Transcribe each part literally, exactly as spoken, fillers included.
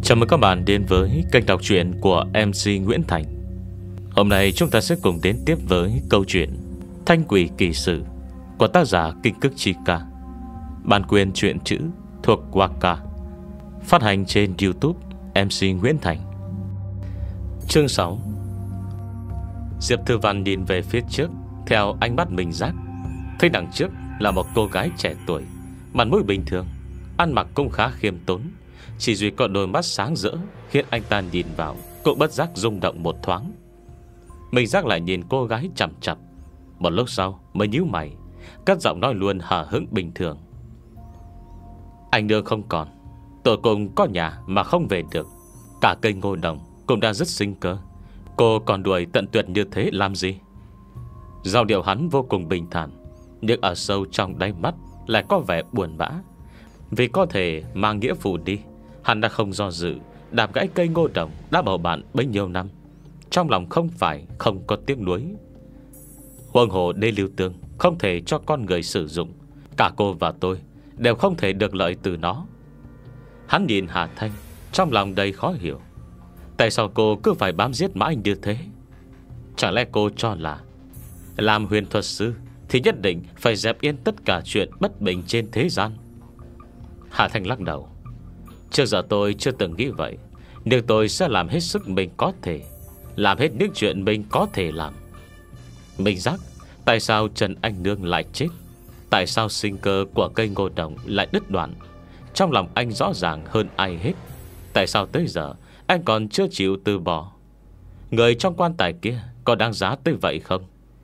Chào mừng các bạn đến với kênh đọc truyện của em xê Nguyễn Thành. Hôm nay chúng ta sẽ cùng đến tiếp với câu chuyện Thanh Quỷ Kỳ Sử của tác giả Kinh Cức Chi Ca. Bản quyền truyện chữ thuộc Waka, phát hành trên YouTube em xê Nguyễn Thành. Chương sáu. Diệp Thư Văn nhìn về phía trước theo ánh mắt mình giác, thấy đằng trước là một cô gái trẻ tuổi, mặt mũi bình thường, ăn mặc cũng khá khiêm tốn. Chỉ duy có đôi mắt sáng rỡ khiến anh ta nhìn vào cũng bất giác rung động một thoáng. Mình giác lại nhìn cô gái chằm chằm. Một lúc sau mới nhíu mày, cất giọng nói luôn hờ hững bình thường: Anh nương không còn, tôi cùng có nhà mà không về được. Cả cây ngô đồng cũng đã rất sinh cơ, cô còn đuổi tận tuyệt như thế làm gì? Giọng điệu hắn vô cùng bình thản, nhưng ở sâu trong đáy mắt lại có vẻ buồn bã. Vì có thể mang nghĩa phụ đi, hắn đã không do dự đạp gãy cây ngô đồng đã bầu bạn bấy nhiêu năm. Trong lòng không phải không có tiếc nuối. Huống hồ đê lưu tương không thể cho con người sử dụng, cả cô và tôi đều không thể được lợi từ nó. Hắn nhìn Hà Thanh, trong lòng đầy khó hiểu. Tại sao cô cứ phải bám giết mãi như thế? Chẳng lẽ cô cho là làm huyền thuật sư thì nhất định phải dẹp yên tất cả chuyện bất bình trên thế gian? Hà Thanh lắc đầu: Trước giờ tôi chưa từng nghĩ vậy, nhưng tôi sẽ làm hết sức mình có thể, làm hết những chuyện mình có thể làm. Mình giác, tại sao Trần Anh Nương lại chết? Tại sao sinh cơ của cây ngô đồng lại đứt đoạn? Trong lòng anh rõ ràng hơn ai hết. Tại sao tới giờ anh còn chưa chịu từ bỏ? Người trong quan tài kia có đáng giá tới vậy không?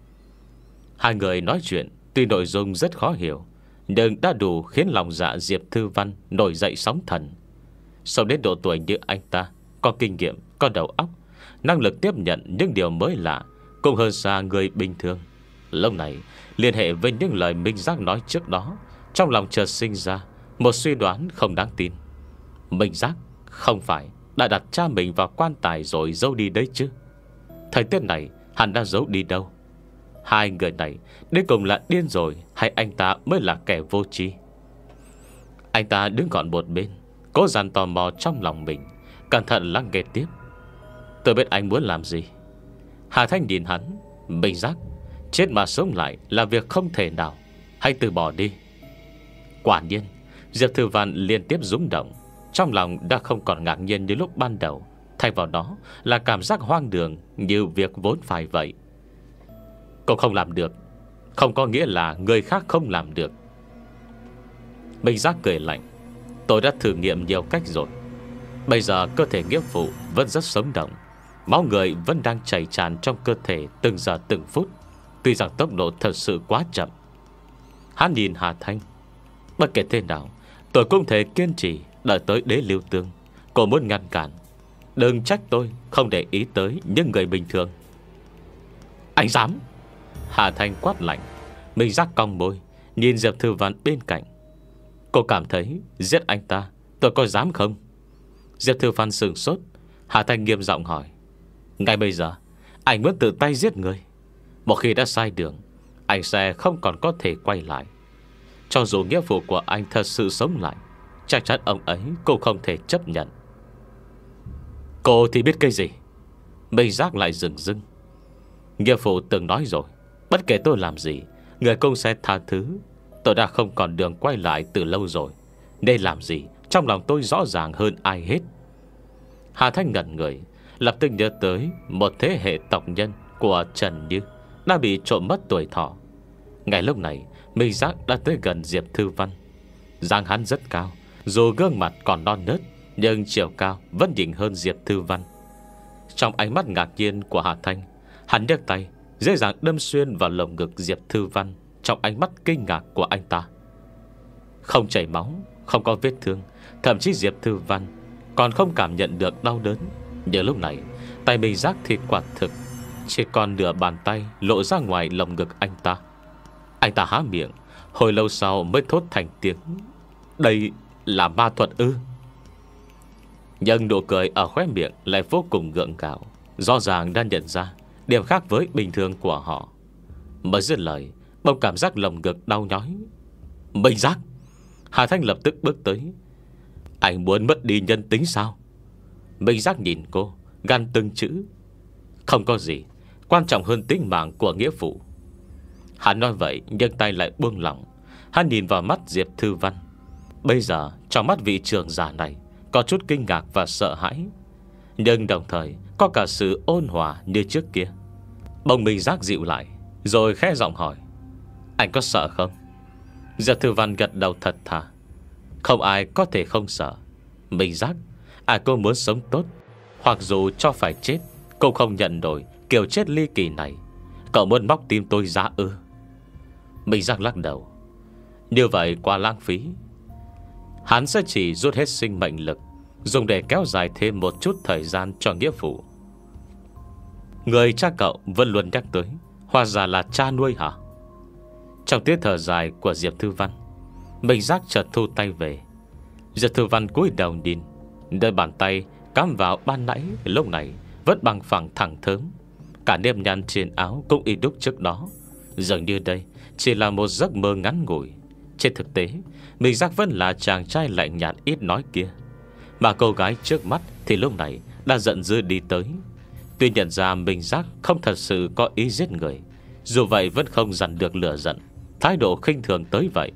Hai người nói chuyện tuy nội dung rất khó hiểu, nhưng đã đủ khiến lòng dạ Diệp Thư Văn nổi dậy sóng thần. Sau đến độ tuổi như anh ta, có kinh nghiệm, có đầu óc, năng lực tiếp nhận những điều mới lạ cũng hơn xa người bình thường. Lúc này liên hệ với những lời Minh Giác nói trước đó, trong lòng chợt sinh ra một suy đoán không đáng tin. Minh Giác không phải đã đặt cha mình vào quan tài rồi giấu đi đấy chứ? Thời tiết này hắn đã giấu đi đâu? Hai người này đến cùng là điên rồi hay anh ta mới là kẻ vô tri? Anh ta đứng gọn một bên, cố dằn tò mò trong lòng mình, cẩn thận lắng nghe tiếp. Tôi biết anh muốn làm gì. Hà Thanh nhìn hắn: Minh Giác, chết mà sống lại là việc không thể nào, hãy từ bỏ đi. Quả nhiên Diệp Thư Văn liên tiếp rung động. Trong lòng đã không còn ngạc nhiên như lúc ban đầu, thay vào đó là cảm giác hoang đường, như việc vốn phải vậy. Cậu không làm được không có nghĩa là người khác không làm được. Minh Giác cười lạnh: Tôi đã thử nghiệm nhiều cách rồi. Bây giờ cơ thể nghĩa phụ vẫn rất sống động, máu người vẫn đang chảy tràn trong cơ thể từng giờ từng phút, tuy rằng tốc độ thật sự quá chậm. Hắn nhìn Hà Thanh: Bất kể thế nào, tôi cũng thể kiên trì đợi tới đế lưu tương. Cô muốn ngăn cản, đừng trách tôi không để ý tới những người bình thường. Anh dám? Hà Thanh quát lạnh. Minh Giác cong môi nhìn Diệp Thư Văn bên cạnh: Cô cảm thấy giết anh ta tôi có dám không? Diệp Thư Văn sửng sốt. Hà Thanh nghiêm giọng hỏi: Ngay bây giờ anh muốn tự tay giết người? Một khi đã sai đường, anh sẽ không còn có thể quay lại. Cho dù nghĩa vụ của anh thật sự sống lại, chắc chắn ông ấy cũng không thể chấp nhận. Cô thì biết cái gì? Minh Giác lại dừng dưng. Nghĩa phụ từng nói rồi, bất kể tôi làm gì, người cũng sẽ tha thứ. Tôi đã không còn đường quay lại từ lâu rồi, nên làm gì trong lòng tôi rõ ràng hơn ai hết. Hà Thanh ngẩn người, lập tức nhớ tới một thế hệ tộc nhân của Trần Như đã bị trộm mất tuổi thọ. Ngay lúc này Minh Giác đã tới gần Diệp Thư Văn. Dáng hắn rất cao, dù gương mặt còn non nớt, nhưng chiều cao vẫn nhỉnh hơn Diệp Thư Văn. Trong ánh mắt ngạc nhiên của Hà Thanh, hắn nhấc tay dễ dàng đâm xuyên vào lồng ngực Diệp Thư Văn. Trong ánh mắt kinh ngạc của anh ta, không chảy máu, không có vết thương, thậm chí Diệp Thư Văn còn không cảm nhận được đau đớn. Nhưng lúc này tay Minh Giác thì quả thực chỉ còn nửa bàn tay lộ ra ngoài lồng ngực anh ta. Anh ta há miệng, hồi lâu sau mới thốt thành tiếng: Đây là ma thuật ư? Nhưng nụ cười ở khóe miệng lại vô cùng gượng gạo, rõ ràng đang nhận ra điểm khác với bình thường của họ. Mới dứt lời, bỗng cảm giác lồng ngực đau nhói. Minh Giác! Hà Thanh lập tức bước tới: Anh muốn mất đi nhân tính sao? Minh Giác nhìn cô, gan từng chữ: "Không có gì quan trọng hơn tính mạng của nghĩa phụ." Hắn nói vậy nhưng tay lại buông lỏng. Hắn nhìn vào mắt Diệp Thư Văn. Bây giờ trong mắt vị trưởng giả này có chút kinh ngạc và sợ hãi, nhưng đồng thời có cả sự ôn hòa như trước kia. Bỗng Minh Giác dịu lại, rồi khẽ giọng hỏi: "Anh có sợ không?" Diệp Thư Văn gật đầu thật thà: "Không ai có thể không sợ. Minh Giác, ai cô muốn sống tốt, hoặc dù cho phải chết, cô không nhận nổi kiểu chết ly kỳ này. Cậu muốn móc tim tôi ra ư?" Minh Giác lắc đầu: "Như vậy quá lãng phí. Hắn sẽ chỉ rút hết sinh mệnh lực, dùng để kéo dài thêm một chút thời gian cho nghĩa phụ." "Người cha cậu vẫn luôn nhắc tới, hóa ra là cha nuôi hả?" Trong tiếng thở dài của Diệp Thư Văn, Minh Giác chợt thu tay về. Diệp Thư Văn cúi đầu nhìn, đôi bàn tay cắm vào ban nãy lúc này vẫn bằng phẳng thẳng thớm. Cả nếp nhăn trên áo cũng y đúc trước đó. Dường như đây chỉ là một giấc mơ ngắn ngủi. Trên thực tế, Minh Giác vẫn là chàng trai lạnh nhạt ít nói kia, mà cô gái trước mắt thì lúc này đã giận dữ đi tới. Tuy nhận ra Minh Giác không thật sự có ý giết người, dù vậy vẫn không dằn được lửa giận, thái độ khinh thường tới vậy.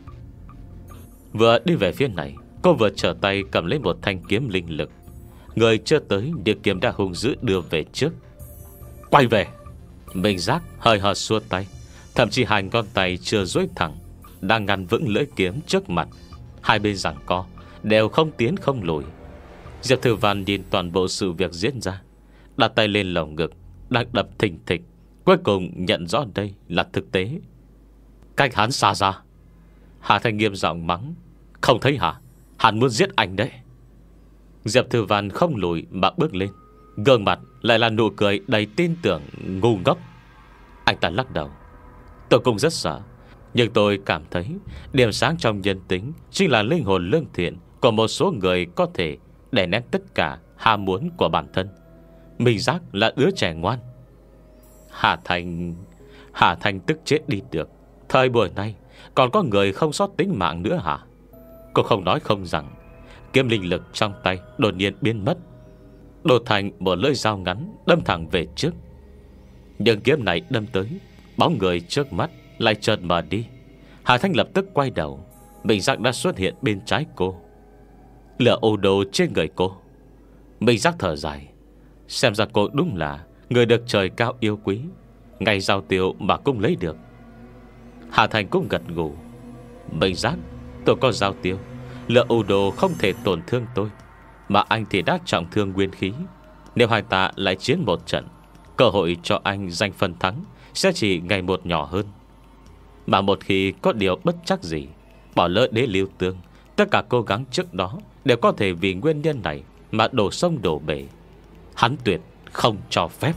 Vừa đi về phía này, cô vừa trở tay cầm lấy một thanh kiếm linh lực. Người chưa tới được kiếm đã hung dữ đưa về trước. "Quay về!" Minh Giác hơi hợt xua tay, thậm chí hai ngón tay chưa duỗi thẳng đang ngăn vững lưỡi kiếm trước mặt. Hai bên giằng co, đều không tiến không lùi. Diệp Thư Văn nhìn toàn bộ sự việc diễn ra, đặt tay lên lồng ngực đang đập thình thịch, cuối cùng nhận rõ đây là thực tế. "Cách hắn xa ra!" Hà Thanh nghiêm giọng mắng: "Không thấy hả? Hắn muốn giết anh đấy." Diệp Thư Văn không lùi mà bước lên, gương mặt lại là nụ cười đầy tin tưởng ngu ngốc. Anh ta lắc đầu: "Tôi cũng rất sợ, nhưng tôi cảm thấy điểm sáng trong nhân tính chính là linh hồn lương thiện của một số người có thể đè nén tất cả ham muốn của bản thân. Minh Giác là đứa trẻ ngoan." Hà Thành Hà Thành tức chết đi được. Thời buổi này còn có người không sót tính mạng nữa hả? Cô không nói không rằng, kiếm linh lực trong tay đột nhiên biến mất, đột thành một lưỡi dao ngắn đâm thẳng về trước. Nhưng kiếm này đâm tới, bóng người trước mắt lại chợt mở đi. Hà Thanh lập tức quay đầu, Minh Giác đã xuất hiện bên trái cô. Lửa ô đồ trên người cô. Minh Giác thở dài, xem ra cô đúng là người được trời cao yêu quý, ngày giao tiêu mà cũng lấy được. Hà Thành cũng gật gù: "Minh Giác, tôi có giao tiêu, lửa ô đồ không thể tổn thương tôi, mà anh thì đã trọng thương nguyên khí. Nếu hai ta lại chiến một trận, cơ hội cho anh giành phần thắng sẽ chỉ ngày một nhỏ hơn. Mà một khi có điều bất chắc gì, bỏ lỡ đế lưu tương, tất cả cố gắng trước đó đều có thể vì nguyên nhân này mà đổ sông đổ bể. Hắn tuyệt không cho phép."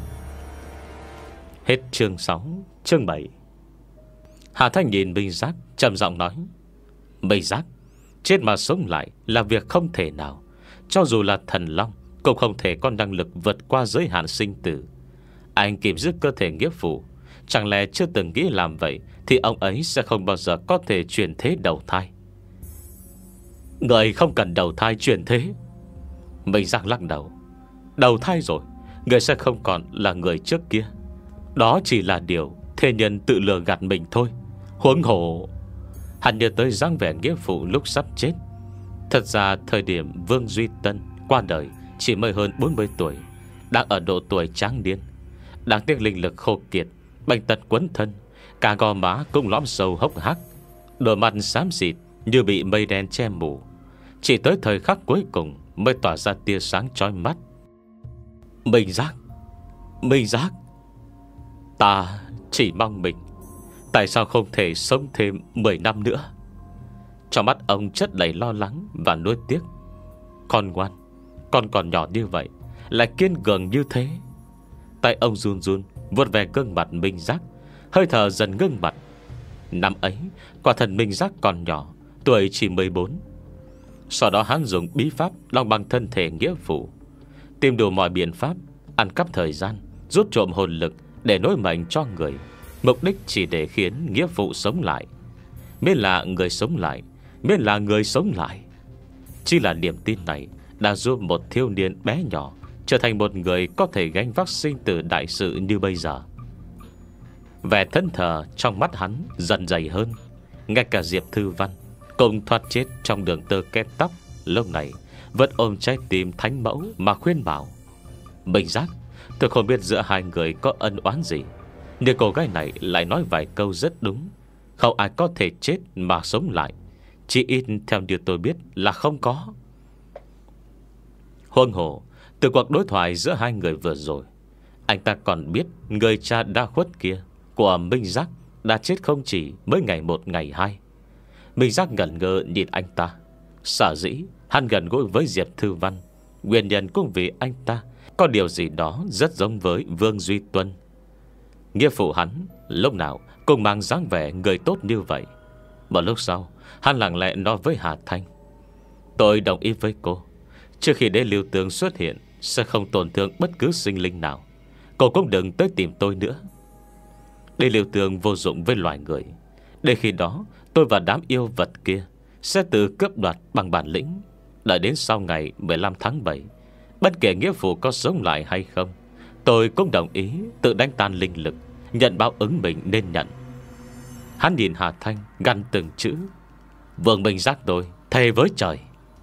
Hết chương sáu. Chương bảy. Hà Thanh nhìn Minh Giác trầm giọng nói: "Minh Giác, chết mà sống lại là việc không thể nào. Cho dù là thần long cũng không thể có năng lực vượt qua giới hạn sinh tử. Anh kìm giữ cơ thể nghĩa phụ, chẳng lẽ chưa từng nghĩ làm vậy thì ông ấy sẽ không bao giờ có thể chuyển thế đầu thai?" "Người không cần đầu thai chuyển thế." Minh Giác lắc đầu: "Đầu thai rồi, người sẽ không còn là người trước kia. Đó chỉ là điều thế nhân tự lừa gạt mình thôi. Huống hồ..." Hắn nhớ tới dáng vẻ nghĩa phụ lúc sắp chết. Thật ra thời điểm Vương Duy Tân qua đời chỉ mới hơn bốn mươi tuổi, đang ở độ tuổi tráng niên. Đáng tiếc linh lực khô kiệt, bệnh tật quấn thân, cả gò má cũng lõm sâu hốc hác, đôi mặt xám xịt như bị mây đen che mù. Chỉ tới thời khắc cuối cùng mới tỏa ra tia sáng chói mắt. "Minh Giác, Minh Giác, ta chỉ mong mình tại sao không thể sống thêm mười năm nữa." Trong mắt ông chất đầy lo lắng và nuối tiếc. "Con ngoan, con còn nhỏ như vậy, lại kiên cường như thế." Tay ông run run vuốt về gương mặt Minh Giác, hơi thở dần ngưng bặt. Năm ấy quả thần Minh Giác còn nhỏ, tuổi chỉ mười bốn. Sau đó hắn dùng bí pháp long bằng thân thể nghĩa phụ, tìm đủ mọi biện pháp ăn cắp thời gian, rút trộm hồn lực để nối mệnh cho người, mục đích chỉ để khiến nghĩa phụ sống lại. Miễn là người sống lại, miễn là người sống lại. Chỉ là niềm tin này đã giúp một thiếu niên bé nhỏ trở thành một người có thể gánh vác sinh tử đại sự như bây giờ. Vẻ thẫn thờ trong mắt hắn dần dày hơn. Ngay cả Diệp Thư Văn cùng thoát chết trong đường tơ kết tóc lúc này vẫn ôm trái tim thánh mẫu mà khuyên bảo: Minh Giác, tôi không biết giữa hai người có ân oán gì, nhưng cô gái này lại nói vài câu rất đúng. Không ai có thể chết mà sống lại. Chỉ ít theo điều tôi biết là không có. Huống hồ từ cuộc đối thoại giữa hai người vừa rồi, anh ta còn biết người cha đa khuất kia của Minh Giác đã chết không chỉ mới ngày một ngày hai. Minh Giác ngẩn ngơ nhìn anh ta. Sở dĩ hắn gần gũi với Diệp Thư Văn, nguyên nhân cũng vì anh ta có điều gì đó rất giống với Vương Duy Tuân. Nghĩa phụ hắn lúc nào cũng mang dáng vẻ người tốt như vậy. Một lúc sau, hắn lặng lẽ nói với Hà Thanh: Tôi đồng ý với cô. Trước khi đế Lưu Tường xuất hiện, sẽ không tổn thương bất cứ sinh linh nào. Cô cũng đừng tới tìm tôi nữa. Đế Lưu Tường vô dụng với loài người. Để khi đó tôi và đám yêu vật kia sẽ tự cướp đoạt bằng bản lĩnh. Đợi đến sau ngày mười lăm tháng bảy, bất kể nghĩa phụ có sống lại hay không, tôi cũng đồng ý tự đánh tan linh lực, nhận báo ứng mình nên nhận. Hắn nhìn Hà Thanh gằn từng chữ: Vương Minh Giác tôi thề với trời.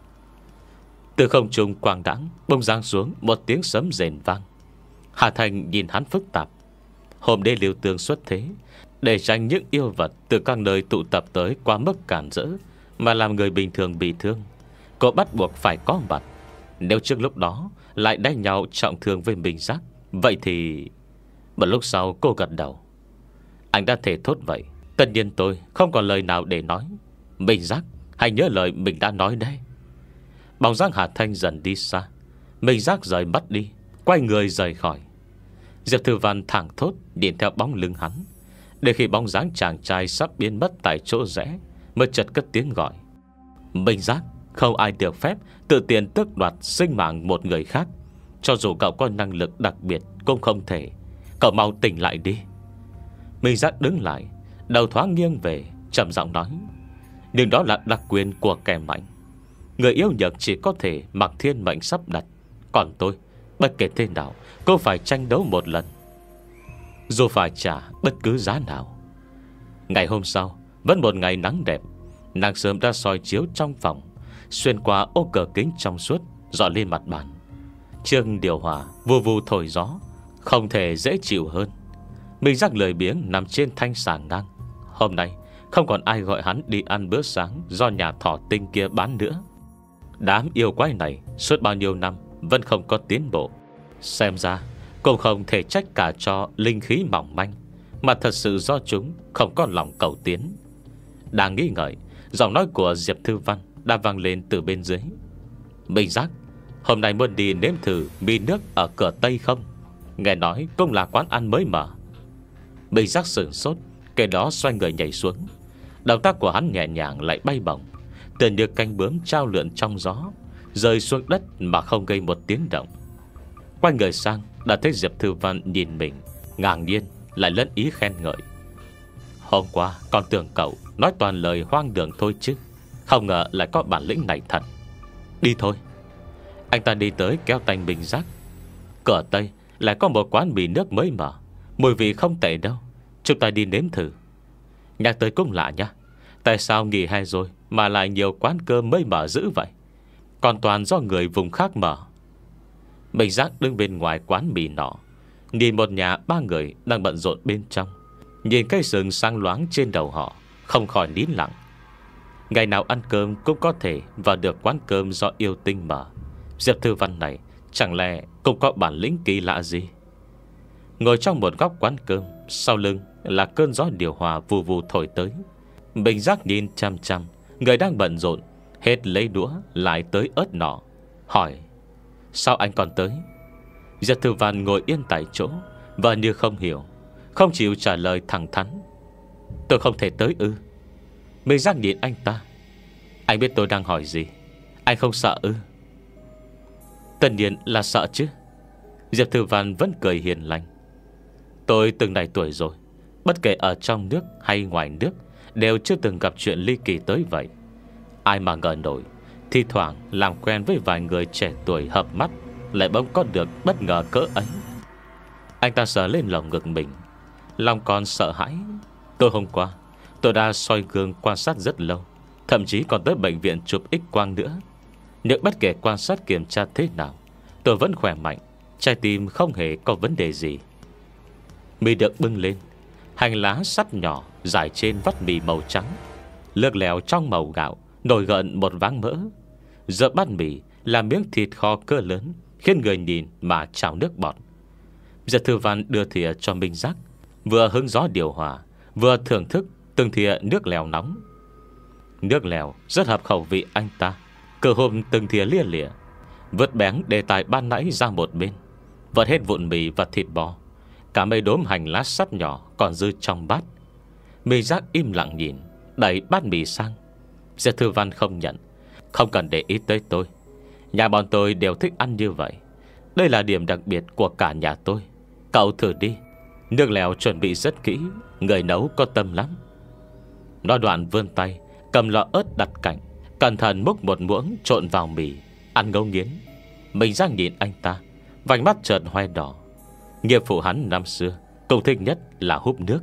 Từ không trung quang đãng bông giáng xuống một tiếng sấm rền vang. Hà Thanh nhìn hắn phức tạp. Hôm đế Lưu Tường xuất thế để tránh những yêu vật từ các nơi tụ tập tới quá mức cản rỡ mà làm người bình thường bị thương, cô bắt buộc phải có mặt. Nếu trước lúc đó lại đánh nhau trọng thương với Minh Giác, vậy thì... Một lúc sau cô gật đầu: Anh đã thể thốt vậy, tất nhiên tôi không còn lời nào để nói. Minh Giác, hãy nhớ lời mình đã nói đấy. Bóng dáng Hà Thanh dần đi xa. Minh Giác rời mắt đi, quay người rời khỏi. Diệp Thư Văn thẳng thốt nhìn theo bóng lưng hắn. Để khi bóng dáng chàng trai sắp biến mất tại chỗ rẽ, mới chợt cất tiếng gọi: Minh Giác, không ai được phép tự tiền tước đoạt sinh mạng một người khác. Cho dù cậu có năng lực đặc biệt cũng không thể. Cậu mau tỉnh lại đi. Minh Giác đứng lại, đầu thoáng nghiêng về, trầm giọng nói: Nhưng đó là đặc quyền của kẻ mạnh. Người yếu nhược chỉ có thể mặc thiên mệnh sắp đặt. Còn tôi, bất kể thế nào cũng phải tranh đấu một lần, dù phải trả bất cứ giá nào. Ngày hôm sau, vẫn một ngày nắng đẹp. Nắng sớm đã soi chiếu trong phòng, xuyên qua ô cửa kính trong suốt, dọi lên mặt bàn. Chiếc điều hòa vù vù thổi gió, không thể dễ chịu hơn. Minh Giác lười biếng nằm trên thanh sàng ngang. Hôm nay không còn ai gọi hắn đi ăn bữa sáng do nhà thỏ tinh kia bán nữa. Đám yêu quái này suốt bao nhiêu năm vẫn không có tiến bộ. Xem ra cũng không thể trách cả cho linh khí mỏng manh, mà thật sự do chúng không có lòng cầu tiến. Đang nghĩ ngợi, giọng nói của Diệp Thư Văn đã vang lên từ bên dưới: Minh Giác, hôm nay muốn đi nếm thử mì nước ở cửa Tây không? Nghe nói cũng là quán ăn mới mở. Minh Giác sửng sốt, cái đó xoay người nhảy xuống. Động tác của hắn nhẹ nhàng lại bay bổng, tựa như cánh bướm trao lượn trong gió, rơi xuống đất mà không gây một tiếng động. Quay người sang, đã thấy Diệp Thư Văn nhìn mình, ngạc nhiên lại lẫn ý khen ngợi: Hôm qua còn tưởng cậu nói toàn lời hoang đường thôi chứ, không ngờ lại có bản lĩnh này thật. Đi thôi. Anh ta đi tới kéo tay Minh Giác. Cửa Tây lại có một quán mì nước mới mở, mùi vị không tệ đâu, chúng ta đi nếm thử. Nhắc tới cũng lạ nhá, tại sao nghỉ hè rồi mà lại nhiều quán cơm mới mở dữ vậy? Còn toàn do người vùng khác mở. Minh Giác đứng bên ngoài quán mì nọ, nhìn một nhà ba người đang bận rộn bên trong, nhìn cây sừng sáng loáng trên đầu họ, không khỏi nín lặng. Ngày nào ăn cơm cũng có thể vào được quán cơm do yêu tinh mở. Diệp Thư Văn này chẳng lẽ cũng có bản lĩnh kỳ lạ gì? Ngồi trong một góc quán cơm, sau lưng là cơn gió điều hòa vù vù thổi tới. Minh Giác nhìn chăm chăm người đang bận rộn, hết lấy đũa lại tới ớt nọ, hỏi: Sao anh còn tới? Diệp Thư Văn ngồi yên tại chỗ, và như không hiểu, không chịu trả lời thẳng thắn: Tôi không thể tới ư? Minh Giác nhìn anh ta: Anh biết tôi đang hỏi gì, anh không sợ ư? Tất nhiên là sợ chứ. Diệp Thư Văn vẫn cười hiền lành: Tôi từng này tuổi rồi, bất kể ở trong nước hay ngoài nước, đều chưa từng gặp chuyện ly kỳ tới vậy. Ai mà ngờ nổi, Thi thoảng làm quen với vài người trẻ tuổi hợp mắt, lại bỗng có được bất ngờ cỡ ấy. Anh ta sờ lên lòng ngực mình, lòng còn sợ hãi. Tối hôm qua tôi đã soi gương quan sát rất lâu, thậm chí còn tới bệnh viện chụp X quang nữa. Nhưng bất kể quan sát kiểm tra thế nào, tôi vẫn khỏe mạnh, trái tim không hề có vấn đề gì. Mì được bưng lên, hành lá sắt nhỏ rải trên vắt mì màu trắng, lược lèo trong màu gạo nổi gợn một váng mỡ. Giờ bát mì là miếng thịt kho cỡ lớn, khiến người nhìn mà trào nước bọt. Giật Thư Văn đưa thìa cho Minh Giác, vừa hứng gió điều hòa, vừa thưởng thức từng thìa nước lèo nóng. Nước lèo rất hợp khẩu vị anh ta, cơ hôm từng thìa lia lịa, vớt bén đề tài ban nãy ra một bên, vớt hết vụn mì và thịt bò, cả mấy đốm hành lá sắt nhỏ còn dư trong bát. Minh Giác im lặng nhìn, đẩy bát mì sang. Giật Thư Văn không nhận. Không cần để ý tới tôi, nhà bọn tôi đều thích ăn như vậy. Đây là điểm đặc biệt của cả nhà tôi. Cậu thử đi, nước lèo chuẩn bị rất kỹ, người nấu có tâm lắm. Nói đoạn vươn tay cầm lọ ớt đặt cạnh, cẩn thận múc một muỗng trộn vào mì, ăn ngấu nghiến. Mình ra nhìn anh ta, vành mắt chợt hoe đỏ. Nghiệp phụ hắn năm xưa cũng thích nhất là húp nước.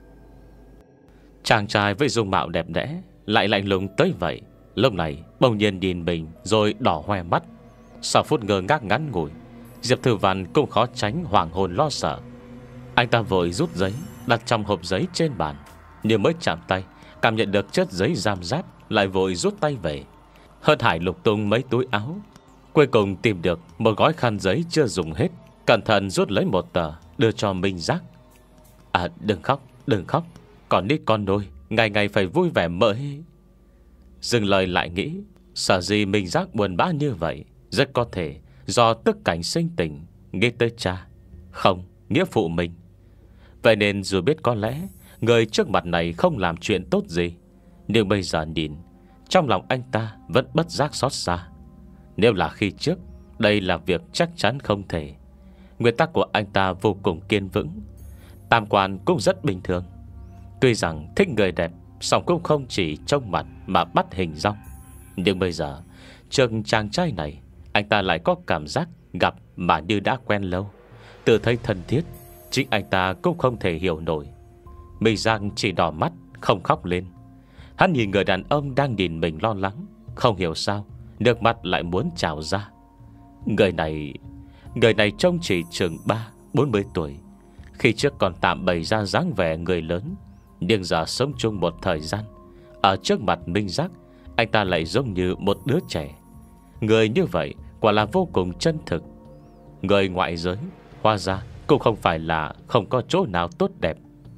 Chàng trai với dung mạo đẹp đẽ lại lạnh lùng tới vậy, lúc này bỗng nhiên nhìn mình rồi đỏ hoe mắt. Sau phút ngơ ngác ngắn ngủi, Diệp Thư Văn cũng khó tránh hoàng hồn lo sợ. Anh ta vội rút giấy đặt trong hộp giấy trên bàn, nhưng mới chạm tay cảm nhận được chất giấy giam giáp, lại vội rút tay về. Hớt hải lục tung mấy túi áo, cuối cùng tìm được một gói khăn giấy chưa dùng hết, cẩn thận rút lấy một tờ đưa cho Minh Giác. À đừng khóc, đừng khóc, còn đi con đôi, ngày ngày phải vui vẻ mới. Dừng lời lại nghĩ, sở gì Minh Giác buồn bã như vậy, rất có thể do tức cảnh sinh tình, nghĩ tới cha, không, nghĩa phụ mình. Vậy nên dù biết có lẽ người trước mặt này không làm chuyện tốt gì, nhưng bây giờ nhìn, trong lòng anh ta vẫn bất giác xót xa. Nếu là khi trước, đây là việc chắc chắn không thể. Nguyên tắc của anh ta vô cùng kiên vững, tam quan cũng rất bình thường. Tuy rằng thích người đẹp, song cũng không chỉ trông mặt mà bắt hình dong. Nhưng bây giờ trước chàng trai này, anh ta lại có cảm giác gặp mà như đã quen lâu, tự thấy thân thiết. Chính anh ta cũng không thể hiểu nổi. Minh Giang chỉ đỏ mắt, không khóc lên. Hắn nhìn người đàn ông đang nhìn mình lo lắng, không hiểu sao nước mắt lại muốn trào ra. Người này Người này trông chỉ chừng ba bốn mươi tuổi. Khi trước còn tạm bày ra dáng vẻ người lớn, nhưng giờ sống chung một thời gian, ở trước mặt Minh Giác, anh ta lại giống như một đứa trẻ. Người như vậy quả là vô cùng chân thực. Người ngoại giới hóa ra cũng không phải là không có chỗ nào tốt đẹp.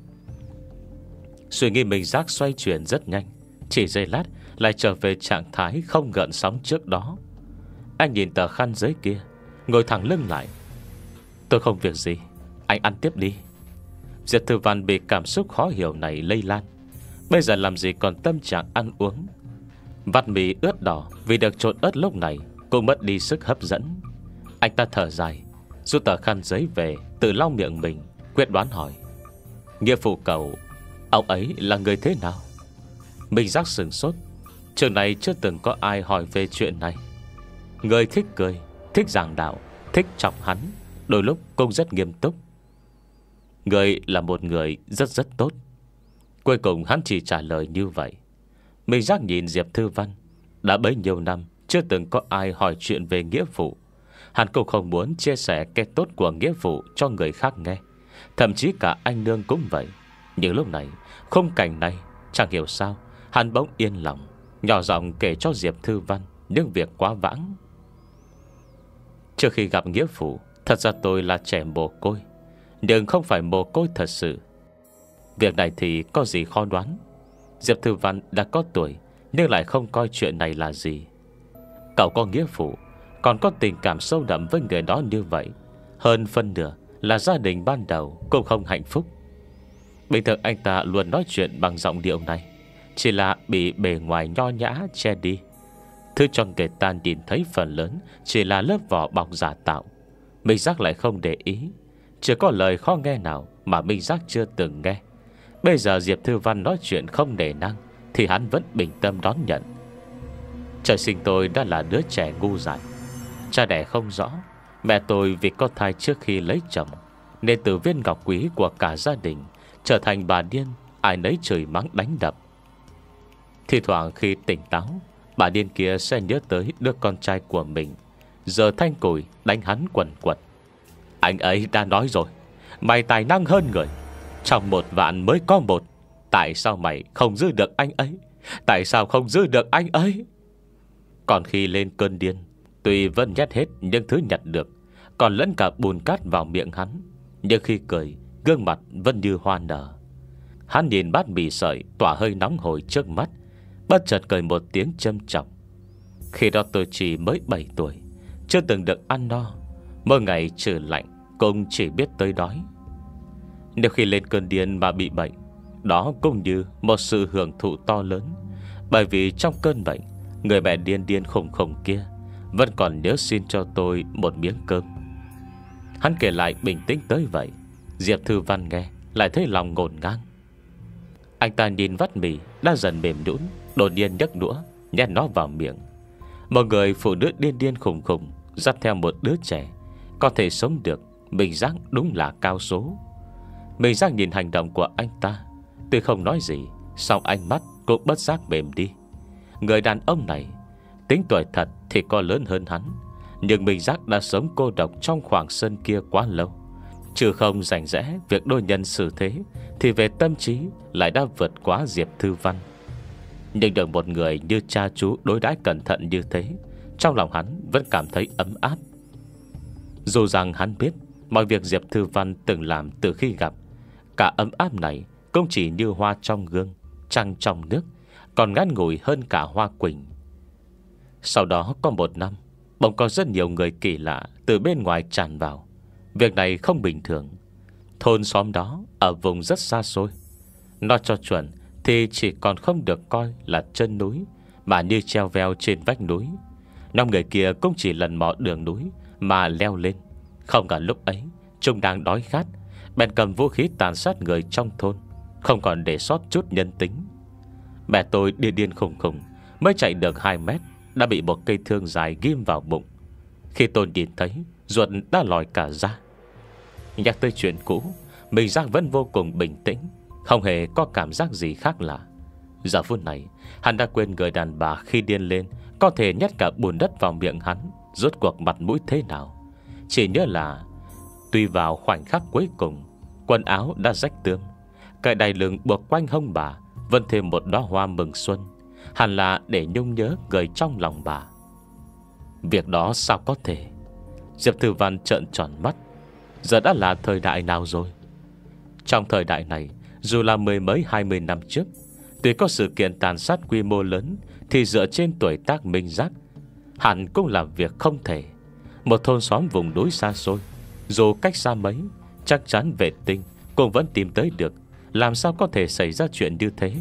Suy nghĩ Minh Giác xoay chuyển rất nhanh, chỉ giây lát lại trở về trạng thái không gợn sóng trước đó. Anh nhìn tờ khăn giấy kia, ngồi thẳng lưng lại. Tôi không việc gì, anh ăn tiếp đi. Diệp Thư Văn bị cảm xúc khó hiểu này lây lan, bây giờ làm gì còn tâm trạng ăn uống. Vắt mì ướt đỏ vì được trộn ớt lúc này cũng mất đi sức hấp dẫn. Anh ta thở dài, rút tờ khăn giấy về, tự lau miệng mình, quyết đoán hỏi: nghĩa phụ cậu, ông ấy là người thế nào? Minh Giác sửng sốt. Trước này chưa từng có ai hỏi về chuyện này. Người thích cười, thích giảng đạo, thích chọc hắn, đôi lúc cũng rất nghiêm túc. Người là một người rất rất tốt. Cuối cùng hắn chỉ trả lời như vậy. Minh Giác nhìn Diệp Thư Văn. Đã bấy nhiêu năm chưa từng có ai hỏi chuyện về nghĩa phụ. Hắn cũng không muốn chia sẻ cái tốt của nghĩa phụ cho người khác nghe, thậm chí cả anh nương cũng vậy. Nhưng lúc này, khung cảnh này, chẳng hiểu sao hắn bỗng yên lòng, nhỏ giọng kể cho Diệp Thư Văn những việc quá vãng. Trước khi gặp nghĩa phụ, thật ra tôi là trẻ mồ côi, nhưng không phải mồ côi thật sự. Việc này thì có gì khó đoán. Diệp Thư Văn đã có tuổi, nhưng lại không coi chuyện này là gì. Cậu có nghĩa phụ, còn có tình cảm sâu đậm với người đó như vậy, hơn phân nửa là gia đình ban đầu cũng không hạnh phúc. Bình thường anh ta luôn nói chuyện bằng giọng điệu này, chỉ là bị bề ngoài nho nhã che đi. Thứ cho người ta nhìn thấy phần lớn chỉ là lớp vỏ bọc giả tạo. Minh Giác lại không để ý. Chưa có lời khó nghe nào mà Minh Giác chưa từng nghe. Bây giờ Diệp Thư Văn nói chuyện không nể năng, thì hắn vẫn bình tâm đón nhận. Trời sinh tôi đã là đứa trẻ ngu dại. Cha đẻ không rõ, mẹ tôi vì có thai trước khi lấy chồng, nên từ viên ngọc quý của cả gia đình trở thành bà điên, ai nấy chửi mắng đánh đập. Thì thoảng khi tỉnh táo, bà điên kia sẽ nhớ tới đứa con trai của mình, giờ thanh củi đánh hắn quần quật. Anh ấy đã nói rồi, mày tài năng hơn người, trong một vạn mới có một. Tại sao mày không giữ được anh ấy? Tại sao không giữ được anh ấy? Còn khi lên cơn điên, tuy vẫn nhét hết những thứ nhặt được, còn lẫn cả bùn cát vào miệng hắn, nhưng khi cười, gương mặt vẫn như hoa nở. Hắn nhìn bát mì sợi tỏa hơi nóng hổi trước mắt, bất chợt cười một tiếng châm trọng. Khi đó tôi chỉ mới bảy tuổi, chưa từng được ăn no, mỗi ngày trừ lạnh cũng chỉ biết tới đói. Nếu khi lên cơn điên mà bị bệnh, đó cũng như một sự hưởng thụ to lớn. Bởi vì trong cơn bệnh, người mẹ điên điên khùng khùng kia vẫn còn nhớ xin cho tôi một miếng cơm. Hắn kể lại bình tĩnh tới vậy, Diệp Thư Văn nghe lại thấy lòng ngổn ngang. Anh ta nhìn vắt mì đã dần mềm nhũn, đột nhiên nhấc đũa nhét nó vào miệng. Một người phụ nữ điên điên khùng khùng dắt theo một đứa trẻ có thể sống được, Minh Giác đúng là cao số. Minh Giác nhìn hành động của anh ta, tuy không nói gì, song ánh mắt cũng bất giác mềm đi. Người đàn ông này tính tuổi thật thì có lớn hơn hắn, nhưng Minh Giác đã sống cô độc trong khoảng sân kia quá lâu. Chứ không rành rẽ việc đôi nhân xử thế, thì về tâm trí lại đã vượt quá Diệp Thư Văn. Nhưng được một người như cha chú đối đãi cẩn thận như thế, trong lòng hắn vẫn cảm thấy ấm áp. Dù rằng hắn biết mọi việc Diệp Thư Văn từng làm từ khi gặp, cả ấm áp này cũng chỉ như hoa trong gương, trăng trong nước, còn ngắn ngủi hơn cả hoa quỳnh. Sau đó có một năm, bỗng có rất nhiều người kỳ lạ từ bên ngoài tràn vào. Việc này không bình thường. Thôn xóm đó ở vùng rất xa xôi, nói cho chuẩn thì chỉ còn không được coi là chân núi, mà như treo veo trên vách núi. Năm người kia cũng chỉ lần mò đường núi mà leo lên. Không ngờ lúc ấy chúng đang đói khát, bèn cầm vũ khí tàn sát người trong thôn, không còn để sót chút nhân tính. Mẹ tôi điên điên khùng khùng, mới chạy được hai mét đã bị một cây thương dài ghim vào bụng. Khi tôi nhìn thấy, ruột đã lòi cả ra. Nhắc tới chuyện cũ, Minh Giác vẫn vô cùng bình tĩnh, không hề có cảm giác gì khác lạ. Giờ phút này hắn đã quên người đàn bà khi điên lên có thể nhét cả bùn đất vào miệng hắn, rốt cuộc mặt mũi thế nào. Chỉ nhớ là tuy vào khoảnh khắc cuối cùng, quần áo đã rách tươm, cái đai lưng buộc quanh hông bà vẫn thêm một đóa hoa mừng xuân, hẳn là để nhung nhớ người trong lòng bà. Việc đó sao có thể? Diệp Thư Văn trợn tròn mắt. Giờ đã là thời đại nào rồi? Trong thời đại này, dù là mười mấy hai mươi năm trước, tuy có sự kiện tàn sát quy mô lớn, thì dựa trên tuổi tác Minh Giác, hẳn cũng là việc không thể. Một thôn xóm vùng núi xa xôi, dù cách xa mấy, chắc chắn vệ tinh cũng vẫn tìm tới được. Làm sao có thể xảy ra chuyện như thế?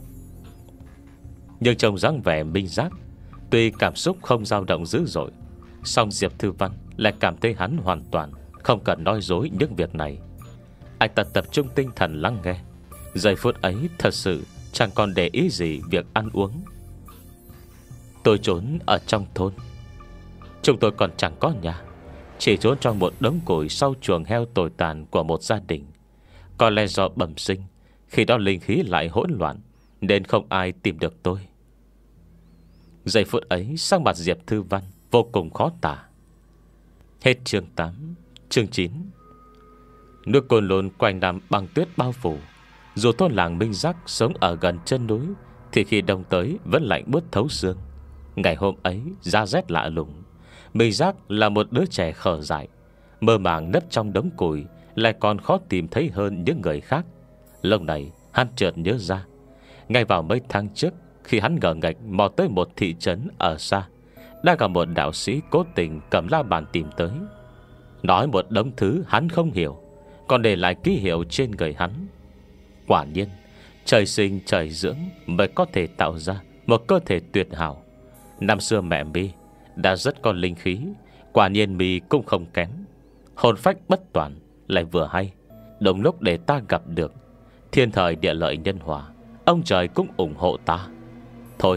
Nhưng trông dáng vẻ Minh Giác, tuy cảm xúc không dao động dữ dội, song Diệp Thư Văn lại cảm thấy hắn hoàn toàn không cần nói dối những việc này. Anh ta tập trung tinh thần lắng nghe. Giây phút ấy thật sự chẳng còn để ý gì việc ăn uống. Tôi trốn ở trong thôn. Chúng tôi còn chẳng có nhà, chỉ trốn trong một đống củi sau chuồng heo tồi tàn của một gia đình. Có lẽ do bẩm sinh, khi đó linh khí lại hỗn loạn, nên không ai tìm được tôi. Giây phút ấy, sắc mặt Diệp Thư Văn vô cùng khó tả. Hết chương tám. Chương chín. Nước Cồn Lôn quanh năm băng tuyết bao phủ. Dù thôn làng Minh Giác sống ở gần chân núi, thì khi đông tới vẫn lạnh buốt thấu xương. Ngày hôm ấy da rét lạ lùng. Minh Giác là một đứa trẻ khờ dại, mơ màng nấp trong đống củi, lại còn khó tìm thấy hơn những người khác. Lúc này hắn chợt nhớ ra, ngay vào mấy tháng trước, khi hắn ngờ ngạch mò tới một thị trấn ở xa, đã gặp một đạo sĩ cố tình cầm la bàn tìm tới, nói một đống thứ hắn không hiểu, còn để lại ký hiệu trên người hắn. Quả nhiên, trời sinh trời dưỡng mới có thể tạo ra một cơ thể tuyệt hảo. Năm xưa mẹ Mi đã rất có linh khí, quả nhiên Mi cũng không kém. Hồn phách bất toàn lại vừa hay, đúng lúc để ta gặp được. Thiên thời địa lợi nhân hòa, ông trời cũng ủng hộ ta. Thôi,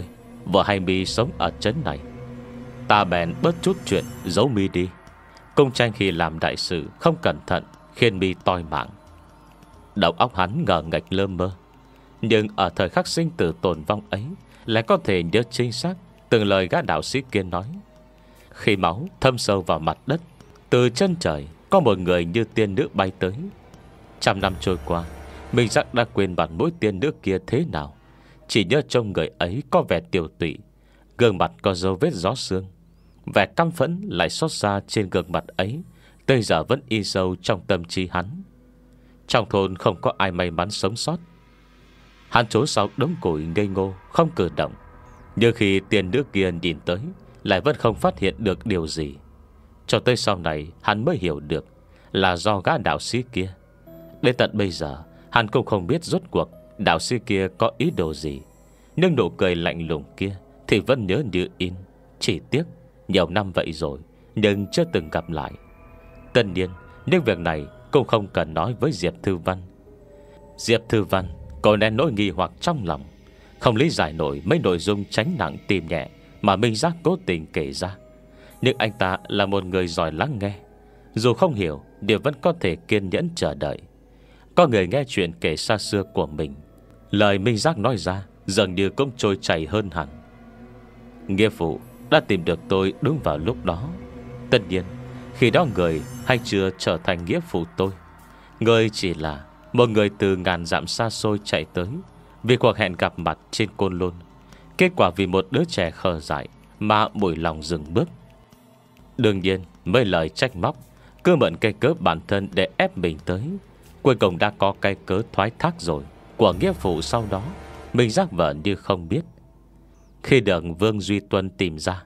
Vợ hay mi sống ở trấn này, ta bèn bớt chút chuyện giấu mi đi, công tranh khi làm đại sự không cẩn thận khiến mi toi mạng. Đầu óc hắn ngờ nghệch lơ mơ, nhưng ở thời khắc sinh tử tồn vong ấy lại có thể nhớ chính xác từng lời gã đạo sĩ kia nói. Khi máu thâm sâu vào mặt đất, từ chân trời có một người như tiên nữ bay tới. Trăm năm trôi qua, Minh Giác đã quên bản mũi tiên nữ kia thế nào, chỉ nhớ trông người ấy có vẻ tiều tụy, gương mặt có dấu vết gió sương. Vẻ căm phẫn lại xót xa trên gương mặt ấy tới giờ vẫn y sâu trong tâm trí hắn. Trong thôn không có ai may mắn sống sót. Hắn trốn sau đống củi ngây ngô không cử động, nhưng khi tiên nữ kia nhìn tới lại vẫn không phát hiện được điều gì. Cho tới sau này hắn mới hiểu được là do gã đạo sĩ kia. Đến tận bây giờ hắn cũng không biết rốt cuộc đạo sĩ kia có ý đồ gì, nhưng nụ cười lạnh lùng kia thì vẫn nhớ như in. Chỉ tiếc nhiều năm vậy rồi nhưng chưa từng gặp lại. Tất nhiên những việc này cũng không cần nói với Diệp Thư Văn. Diệp Thư Văn còn nén nỗi nghi hoặc trong lòng, không lý giải nổi mấy nội dung tránh nặng tìm nhẹ mà Minh Giác cố tình kể ra. Nhưng anh ta là một người giỏi lắng nghe, dù không hiểu đều vẫn có thể kiên nhẫn chờ đợi. Có người nghe chuyện kể xa xưa của mình, lời Minh Giác nói ra dường như cũng trôi chảy hơn hẳn. Nghĩa phụ đã tìm được tôi đúng vào lúc đó. Tất nhiên khi đó người hay chưa trở thành nghĩa phụ tôi. Người chỉ là một người từ ngàn dặm xa xôi chạy tới vì cuộc hẹn gặp mặt trên Côn Lôn. Kết quả vì một đứa trẻ khờ dại mà bùi lòng dừng bước. Đương nhiên mấy lời trách móc, cứ mượn cây cớ bản thân để ép mình tới, cuối cùng đã có cây cớ thoái thác rồi của nghĩa phụ sau đó, mình giác vợ như không biết. Khi được Vương Duy Tuân tìm ra,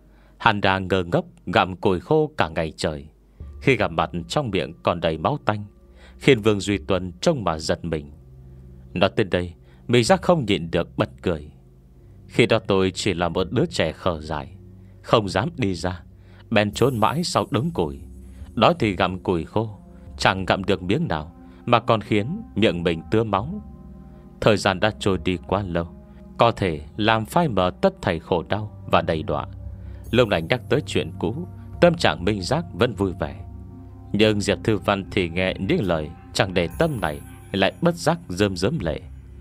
hắn đang ngơ ngốc gặm củi khô cả ngày trời. Khi gặp mặt trong miệng còn đầy máu tanh, khiến Vương Duy Tuân trông mà giật mình. Nói tới đây mình giác không nhịn được bật cười. Khi đó tôi chỉ là một đứa trẻ khờ dại, không dám đi ra, bèn trốn mãi sau đống củi. Đó thì gặm củi khô, chẳng gặm được miếng nào, mà còn khiến miệng mình tứa máu. Thời gian đã trôi đi quá lâu, có thể làm phai mờ tất thảy khổ đau và đầy đọa. Lúc này nhắc tới chuyện cũ, tâm trạng Minh Giác vẫn vui vẻ. Nhưng Diệp Thư Văn thì nghe những lời chẳng để tâm này lại bất giác rơm rớm lệ.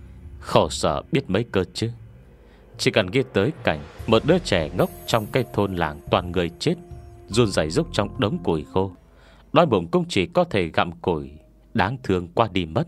Khổ sở biết mấy cơ chứ. Chỉ cần nghĩ tới cảnh một đứa trẻ ngốc trong cái thôn làng toàn người chết, run rẩy rúc trong đống củi khô, đói bụng cũng chỉ có thể gặm củi, đáng thương qua đi mất.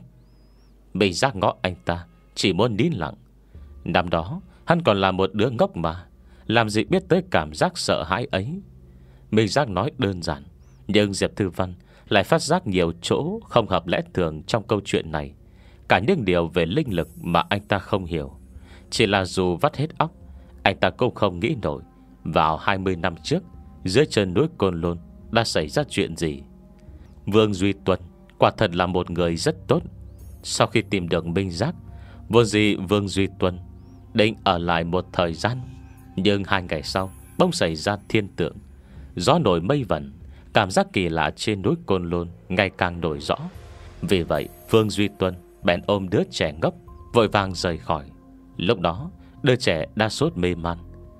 Minh Giác ngó anh ta, chỉ muốn nín lặng. Năm đó hắn còn là một đứa ngốc mà, làm gì biết tới cảm giác sợ hãi ấy. Minh Giác nói đơn giản, nhưng Diệp Thư Văn lại phát giác nhiều chỗ không hợp lẽ thường trong câu chuyện này. Cả những điều về linh lực mà anh ta không hiểu. Chỉ là dù vắt hết óc, anh ta cũng không nghĩ nổi vào hai mươi năm trước dưới chân núi Côn Lôn đã xảy ra chuyện gì. Vương Duy Tuân quả thật là một người rất tốt. Sau khi tìm được Minh Giác, vô gì Vương Duy Tuân định ở lại một thời gian. Nhưng hai ngày sau bỗng xảy ra thiên tượng, gió nổi mây vẩn, cảm giác kỳ lạ trên núi Côn Lôn ngày càng nổi rõ. Vì vậy Vương Duy Tuân bèn ôm đứa trẻ ngốc, vội vàng rời khỏi. Lúc đó đứa trẻ đã sốt mê man.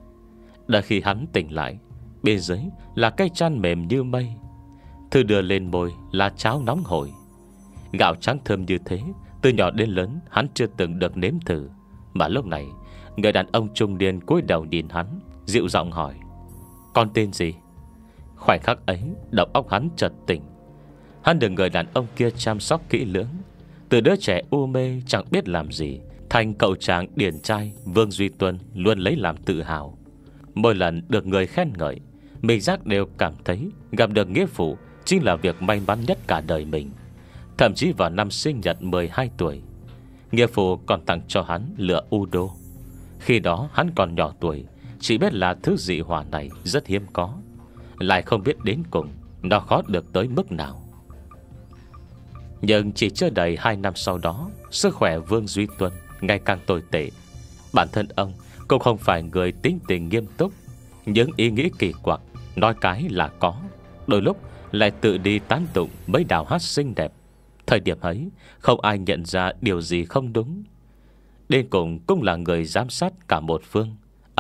Đợi khi hắn tỉnh lại, bên dưới là cây chăn mềm như mây, thứ đưa lên môi là cháo nóng hổi. Gạo trắng thơm như thế, từ nhỏ đến lớn hắn chưa từng được nếm thử. Mà lúc này người đàn ông trung niên cúi đầu nhìn hắn, dịu giọng hỏi: "Con tên gì?" Khoảnh khắc ấy đầu óc hắn chợt tỉnh. Hắn được người đàn ông kia chăm sóc kỹ lưỡng, từ đứa trẻ u mê chẳng biết làm gì thành cậu chàng điển trai Vương Duy Tuân luôn lấy làm tự hào. Mỗi lần được người khen ngợi, Minh Giác đều cảm thấy gặp được nghĩa phụ chính là việc may mắn nhất cả đời mình. Thậm chí vào năm sinh nhật mười hai tuổi, nghĩa phụ còn tặng cho hắn lửa u đô. Khi đó hắn còn nhỏ tuổi, chỉ biết là thứ dị hỏa này rất hiếm có, lại không biết đến cùng nó khó được tới mức nào. Nhưng chỉ chưa đầy hai năm sau đó, sức khỏe Vương Duy Tuân ngày càng tồi tệ. Bản thân ông cũng không phải người tính tình nghiêm túc, những ý nghĩ kỳ quặc, nói cái là có, đôi lúc lại tự đi tán tụng mấy đào hát xinh đẹp. Thời điểm ấy không ai nhận ra điều gì không đúng. Đến cùng cũng là người giám sát cả một phương,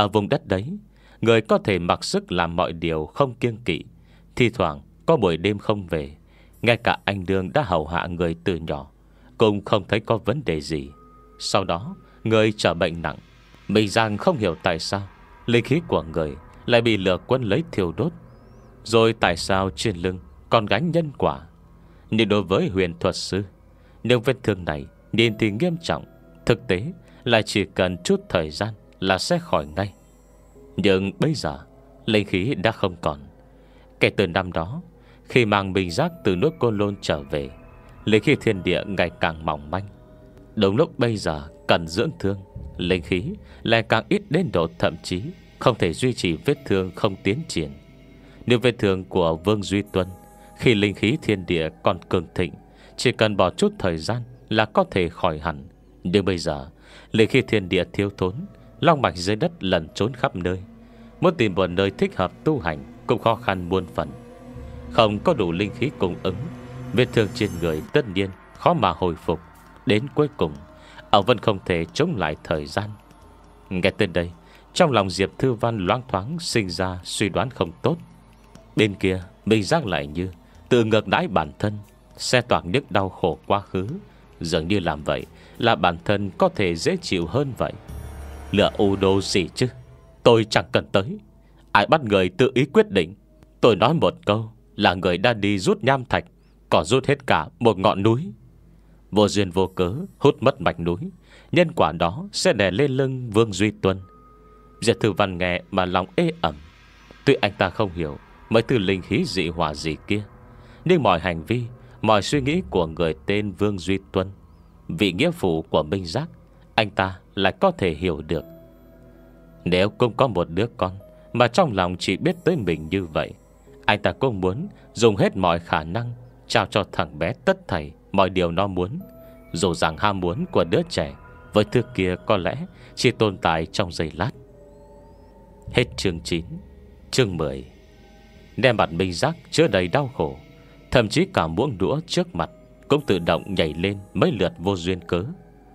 Ở vùng đất đấy, người có thể mặc sức làm mọi điều không kiêng kỵ. Thi thoảng có buổi đêm không về, ngay cả anh Đương đã hầu hạ người từ nhỏ cũng không thấy có vấn đề gì. Sau đó người trở bệnh nặng. Mình rằng không hiểu tại sao linh khí của người lại bị lửa quân lấy thiêu đốt, rồi tại sao trên lưng còn gánh nhân quả. Nhưng đối với huyền thuật sư, nếu vết thương này nhìn thì nghiêm trọng, thực tế là chỉ cần chút thời gian là sẽ khỏi ngay. Nhưng bây giờ linh khí đã không còn. Kể từ năm đó, khi mang Minh Giác từ nước Côn Lôn trở về, linh khí thiên địa ngày càng mỏng manh. Đúng lúc bây giờ cần dưỡng thương, linh khí lại càng ít đến độ thậm chí không thể duy trì vết thương không tiến triển. Nếu vết thương của Vương Duy Tuân khi linh khí thiên địa còn cường thịnh, chỉ cần bỏ chút thời gian là có thể khỏi hẳn. Nhưng bây giờ linh khí thiên địa thiếu thốn, long mạch dưới đất lẩn trốn khắp nơi, muốn tìm một nơi thích hợp tu hành cũng khó khăn muôn phần. Không có đủ linh khí cung ứng, vết thương trên người tất nhiên khó mà hồi phục. Đến cuối cùng, ông vẫn không thể chống lại thời gian. Nghe tên đây, trong lòng Diệp Thư Văn loáng thoáng sinh ra suy đoán không tốt. Bên kia, Minh Giác lại như tự ngược đãi bản thân, xe toạc nước đau khổ quá khứ. Dường như làm vậy là bản thân có thể dễ chịu hơn vậy. Lửa u đô gì chứ, tôi chẳng cần tới. Ai bắt người tự ý quyết định. Tôi nói một câu là người đã đi rút nham thạch, còn rút hết cả một ngọn núi. Vô duyên vô cớ hút mất mạch núi, nhân quả đó sẽ đè lên lưng Vương Duy Tuân. Diệp Thư Văn nghe mà lòng ê ẩm. Tuy anh ta không hiểu mấy từ linh khí dị hỏa gì kia, nhưng mọi hành vi, mọi suy nghĩ của người tên Vương Duy Tuân, vị nghĩa phụ của Minh Giác, anh ta lại có thể hiểu được. Nếu cũng có một đứa con mà trong lòng chỉ biết tới mình như vậy, anh ta cũng muốn dùng hết mọi khả năng trao cho thằng bé tất thảy mọi điều nó muốn. Dù rằng ham muốn của đứa trẻ với thứ kia có lẽ chỉ tồn tại trong giây lát. Hết chương chín. Chương mười. Đem mặt Minh Giác chứa đầy đau khổ, thậm chí cả muỗng đũa trước mặt cũng tự động nhảy lên mấy lượt vô duyên cớ.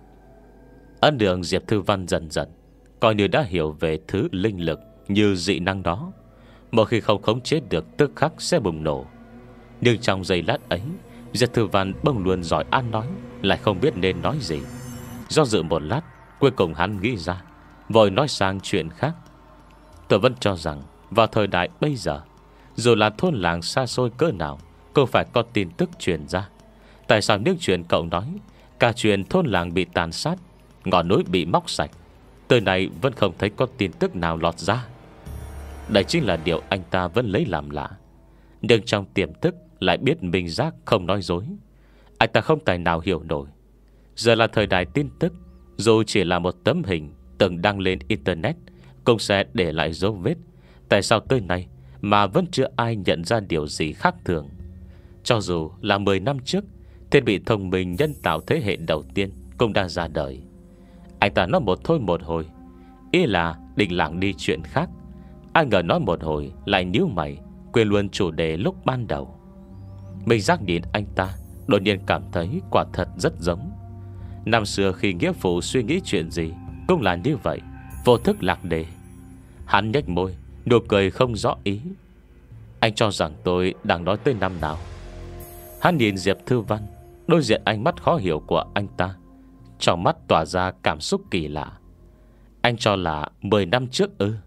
Ân đường Diệp Thư Văn dần dần coi như đã hiểu về thứ linh lực như dị năng đó. Một khi không khống chế được tức khắc sẽ bùng nổ. Nhưng trong giây lát ấy, Diệp Thư Văn bỗng luôn giỏi ăn nói, lại không biết nên nói gì. Do dự một lát, cuối cùng hắn nghĩ ra, vội nói sang chuyện khác. Tôi vẫn cho rằng vào thời đại bây giờ, dù là thôn làng xa xôi cỡ nào, cũng phải có tin tức truyền ra. Tại sao những chuyện cậu nói, cả chuyện thôn làng bị tàn sát, ngọn núi bị móc sạch, tới nay vẫn không thấy có tin tức nào lọt ra? Đây chính là điều anh ta vẫn lấy làm lạ. Nhưng trong tiềm thức lại biết Minh Giác không nói dối. Anh ta không tài nào hiểu nổi. Giờ là thời đại tin tức, dù chỉ là một tấm hình từng đăng lên internet cũng sẽ để lại dấu vết. Tại sao tới nay mà vẫn chưa ai nhận ra điều gì khác thường? Cho dù là mười năm trước, thiết bị thông minh nhân tạo thế hệ đầu tiên cũng đã ra đời. Anh ta nói một thôi một hồi, ý là định lảng đi chuyện khác. Ai ngờ nói một hồi lại nhíu mày, quên luôn chủ đề lúc ban đầu. Minh Giác nhìn anh ta, đột nhiên cảm thấy quả thật rất giống. Năm xưa khi nghĩa phụ suy nghĩ chuyện gì cũng là như vậy, vô thức lạc đề. Hắn nhếch môi, nụ cười không rõ ý. Anh cho rằng tôi đang nói tới năm nào? Hắn nhìn Diệp Thư Văn, đối diện ánh mắt khó hiểu của anh ta, trong mắt tỏa ra cảm xúc kỳ lạ. Anh cho là mười năm trước ư?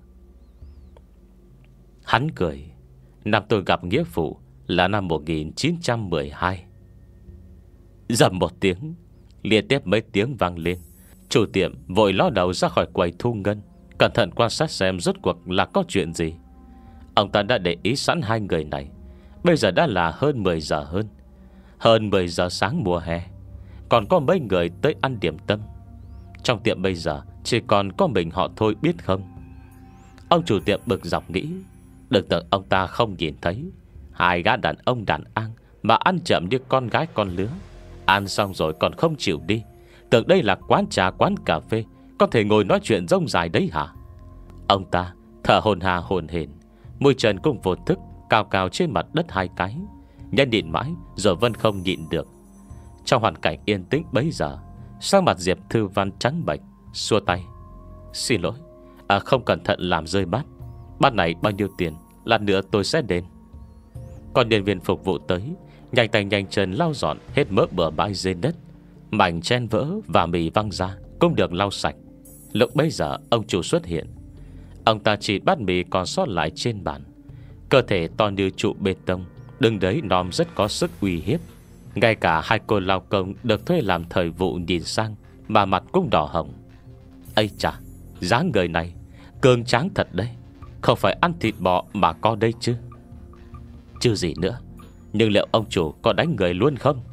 Hắn cười. Năm tôi gặp nghĩa phụ là năm một nghìn chín trăm mười hai. Dầm một tiếng, liên tiếp mấy tiếng vang lên. Chủ tiệm vội ló đầu ra khỏi quầy thu ngân, cẩn thận quan sát xem rốt cuộc là có chuyện gì. Ông ta đã để ý sẵn hai người này. Bây giờ đã là hơn mười giờ hơn, Hơn mười giờ sáng mùa hè. Còn có mấy người tới ăn điểm tâm. Trong tiệm bây giờ chỉ còn có mình họ thôi biết không? Ông chủ tiệm bực dọc nghĩ, đừng tưởng ông ta không nhìn thấy hai gã đàn ông đàn an mà ăn chậm như con gái con lứa. Ăn xong rồi còn không chịu đi, tưởng đây là quán trà quán cà phê, có thể ngồi nói chuyện rông dài đấy hả? Ông ta thở hổn hà hổn hển, môi chân cũng vô thức cào cào trên mặt đất hai cái. Nhân nhịn mãi rồi vẫn không nhịn được. Trong hoàn cảnh yên tĩnh bấy giờ, sắc mặt Diệp Thư Văn trắng bệch, xua tay. Xin lỗi, À không cẩn thận làm rơi bát. Bát này bao nhiêu tiền, lát nữa tôi sẽ đến. Còn nhân viên phục vụ tới, nhanh tay nhanh chân lau dọn hết mỡ bừa bãi trên đất. Mảnh chen vỡ và mì văng ra cũng được lau sạch. Lúc bấy giờ ông chủ xuất hiện. Ông ta chỉ bát mì còn sót lại trên bàn. Cơ thể to như trụ bê tông, đứng đấy nòm rất có sức uy hiếp. Ngay cả hai cô lao công được thuê làm thời vụ nhìn sang mà mặt cũng đỏ hồng. Ây chà, dáng người này cường tráng thật đấy. Không phải ăn thịt bò mà có đây chứ. Chứ gì nữa. Nhưng liệu ông chủ có đánh người luôn không?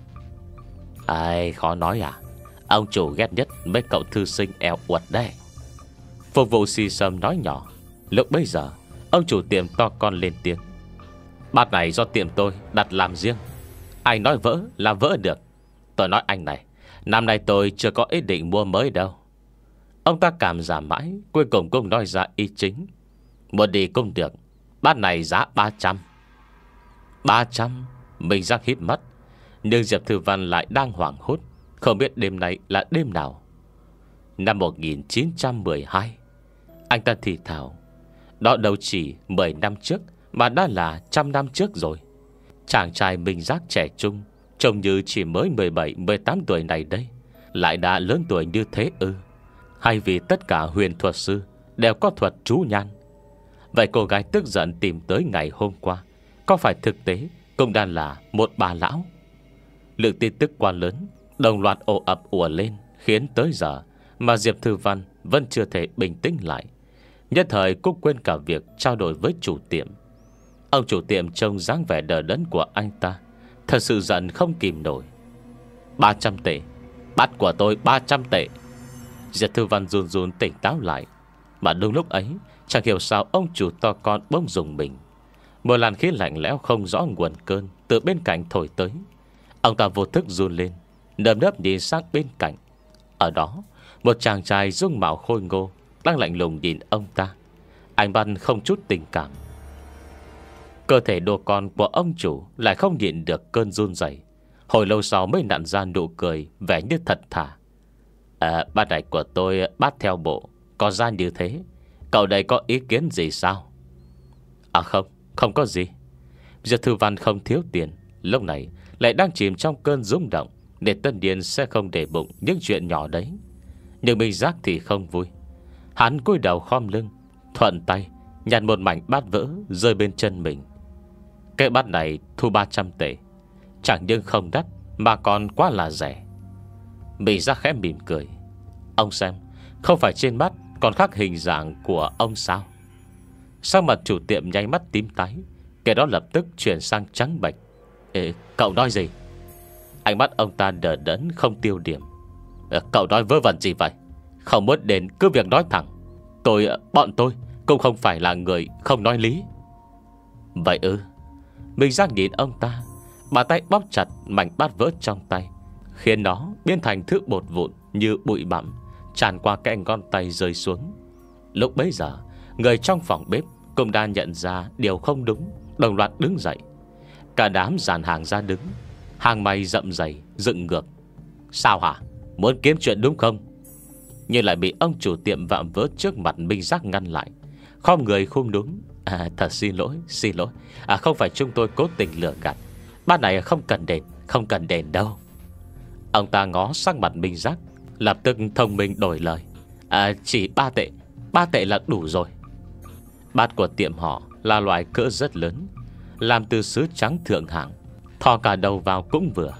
Ai khó nói à. Ông chủ ghét nhất mấy cậu thư sinh eo uột đây. Phục vụ xì xầm nói nhỏ. Lúc bấy giờ ông chủ tiệm to con lên tiếng. Bát này do tiệm tôi đặt làm riêng. Ai nói vỡ là vỡ được. Tôi nói anh này, năm nay tôi chưa có ý định mua mới đâu. Ông ta cảm giảm mãi, cuối cùng cũng nói ra ý chính. Mua đi cũng được. Bát này giá ba trăm. Ba trăm. Mình rắc hít mắt. Nhưng Diệp Thư Văn lại đang hoảng hốt, không biết đêm nay là đêm nào. Năm một nghìn chín trăm mười hai. Anh ta thì thào. Đó đâu chỉ mười năm trước, mà đã là trăm năm trước rồi. Chàng trai Minh Giác trẻ trung, trông như chỉ mới mười bảy mười tám tuổi này đây, lại đã lớn tuổi như thế ư? Hay vì tất cả huyền thuật sư đều có thuật chú nhan? Vậy cô gái tức giận tìm tới ngày hôm qua, có phải thực tế cũng đang là một bà lão? Lượng tin tức quá lớn đồng loạt ồ ập ùa lên, khiến tới giờ mà Diệp Thư Văn vẫn chưa thể bình tĩnh lại. Nhất thời cũng quên cả việc trao đổi với chủ tiệm. Ông chủ tiệm trông dáng vẻ đờ đẫn của anh ta, thật sự giận không kìm nổi. Ba trăm tệ. Bát của tôi ba trăm tệ. Diệp Thư Văn run run tỉnh táo lại. Mà đúng lúc ấy, chẳng hiểu sao ông chủ to con bỗng rùng mình. Một làn khí lạnh lẽo không rõ nguồn cơn từ bên cạnh thổi tới. Ông ta vô thức run lên, nơm nớp nhìn sang bên cạnh. Ở đó, một chàng trai dung mạo khôi ngô đang lạnh lùng nhìn ông ta, ánh mắt không chút tình cảm. Cơ thể đồ con của ông chủ lại không nhịn được cơn run rẩy. Hồi lâu sau mới nặn ra nụ cười vẻ như thật thà. À, bát này của tôi bát theo bộ, có ra như thế. Cậu đây có ý kiến gì sao? À không, không có gì. Diệp Thư Văn không thiếu tiền, lúc này lại đang chìm trong cơn rung động, nên tất nhiên sẽ không để bụng những chuyện nhỏ đấy. Nhưng Minh Giác thì không vui. Hắn cúi đầu khom lưng, thuận tay nhặt một mảnh bát vỡ rơi bên chân mình. Cái bát này thu ba trăm tệ, chẳng những không đắt mà còn quá là rẻ. Minh Giác khẽ mỉm cười. Ông xem, không phải trên bát còn khắc hình dạng của ông sao? Sao mặt chủ tiệm nháy mắt tím tái, cái đó lập tức chuyển sang trắng bệch. Ê, cậu nói gì? Ánh mắt ông ta đờ đẫn không tiêu điểm. Ê, cậu nói vớ vẩn gì vậy? Không muốn đến cứ việc nói thẳng. Tôi, bọn tôi cũng không phải là người không nói lý. Vậy ư? Minh Giác nhìn ông ta, bàn tay bóp chặt mảnh bát vỡ trong tay, khiến nó biến thành thứ bột vụn như bụi bặm tràn qua cái ngón tay rơi xuống. Lúc bấy giờ, người trong phòng bếp cũng đã nhận ra điều không đúng, đồng loạt đứng dậy. Cả đám dàn hàng ra đứng, hàng mày rậm dày dựng ngược. Sao hả? Muốn kiếm chuyện đúng không? Nhưng lại bị ông chủ tiệm vạm vỡ trước mặt Minh Giác ngăn lại, khom người khum đúng. À, thật xin lỗi, xin lỗi. À, không phải chúng tôi cố tình lừa gạt. Bát này không cần đền, không cần đền đâu. Ông ta ngó sang mặt Minh Giác, lập tức thông minh đổi lời. À, chỉ ba tệ, ba tệ là đủ rồi. Bát của tiệm họ là loại cỡ rất lớn, làm từ sứ trắng thượng hạng, thò cả đầu vào cũng vừa.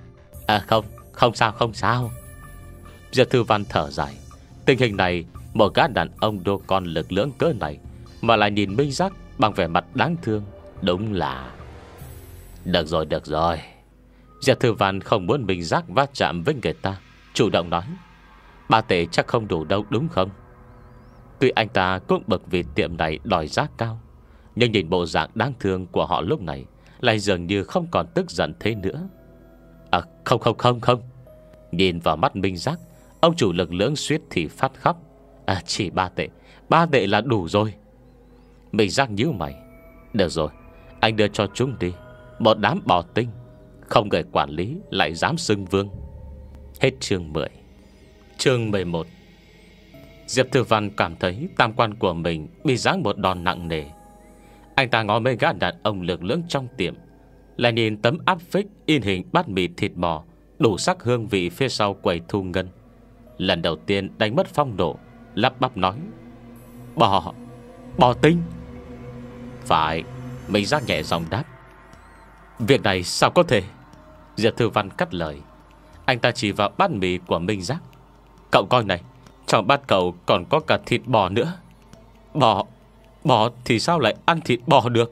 À không, không sao, không sao. Diệp Thư Văn thở dài. Tình hình này, một gã đàn ông đô con lực lưỡng cỡ này mà lại nhìn Minh Giác bằng vẻ mặt đáng thương, đúng là... Được rồi, được rồi. Diệp Thư Văn không muốn Minh Giác va chạm với người ta, chủ động nói. Ba tệ chắc không đủ đâu đúng không? Tuy anh ta cũng bực vì tiệm này đòi giá cao, nhưng nhìn bộ dạng đáng thương của họ lúc này lại dường như không còn tức giận thế nữa. À không không không không. Nhìn vào mắt Minh Giác, ông chủ lực lưỡng suýt thì phát khóc. À chỉ ba tệ, ba tệ là đủ rồi. Minh Giác nhíu mày. Được rồi, anh đưa cho chúng đi. Một đám bò tinh, không người quản lý lại dám xưng vương. Hết chương mười. Chương mười một. Diệp Thư Văn cảm thấy tam quan của mình bị giáng một đòn nặng nề. Anh ta ngó mấy gã đàn ông lực lưỡng trong tiệm, lại nhìn tấm áp phích in hình bát mì thịt bò đủ sắc hương vị phía sau quầy thu ngân. Lần đầu tiên đánh mất phong độ, lắp bắp nói: Bò, bò tinh. Phải. Minh Giác nhẹ giọng đáp: Việc này sao có thể? Diệp Thư Văn cắt lời. Anh ta chỉ vào bát mì của Minh Giác: Cậu coi này, trong bát cậu còn có cả thịt bò nữa. Bò, bò thì sao lại ăn thịt bò được?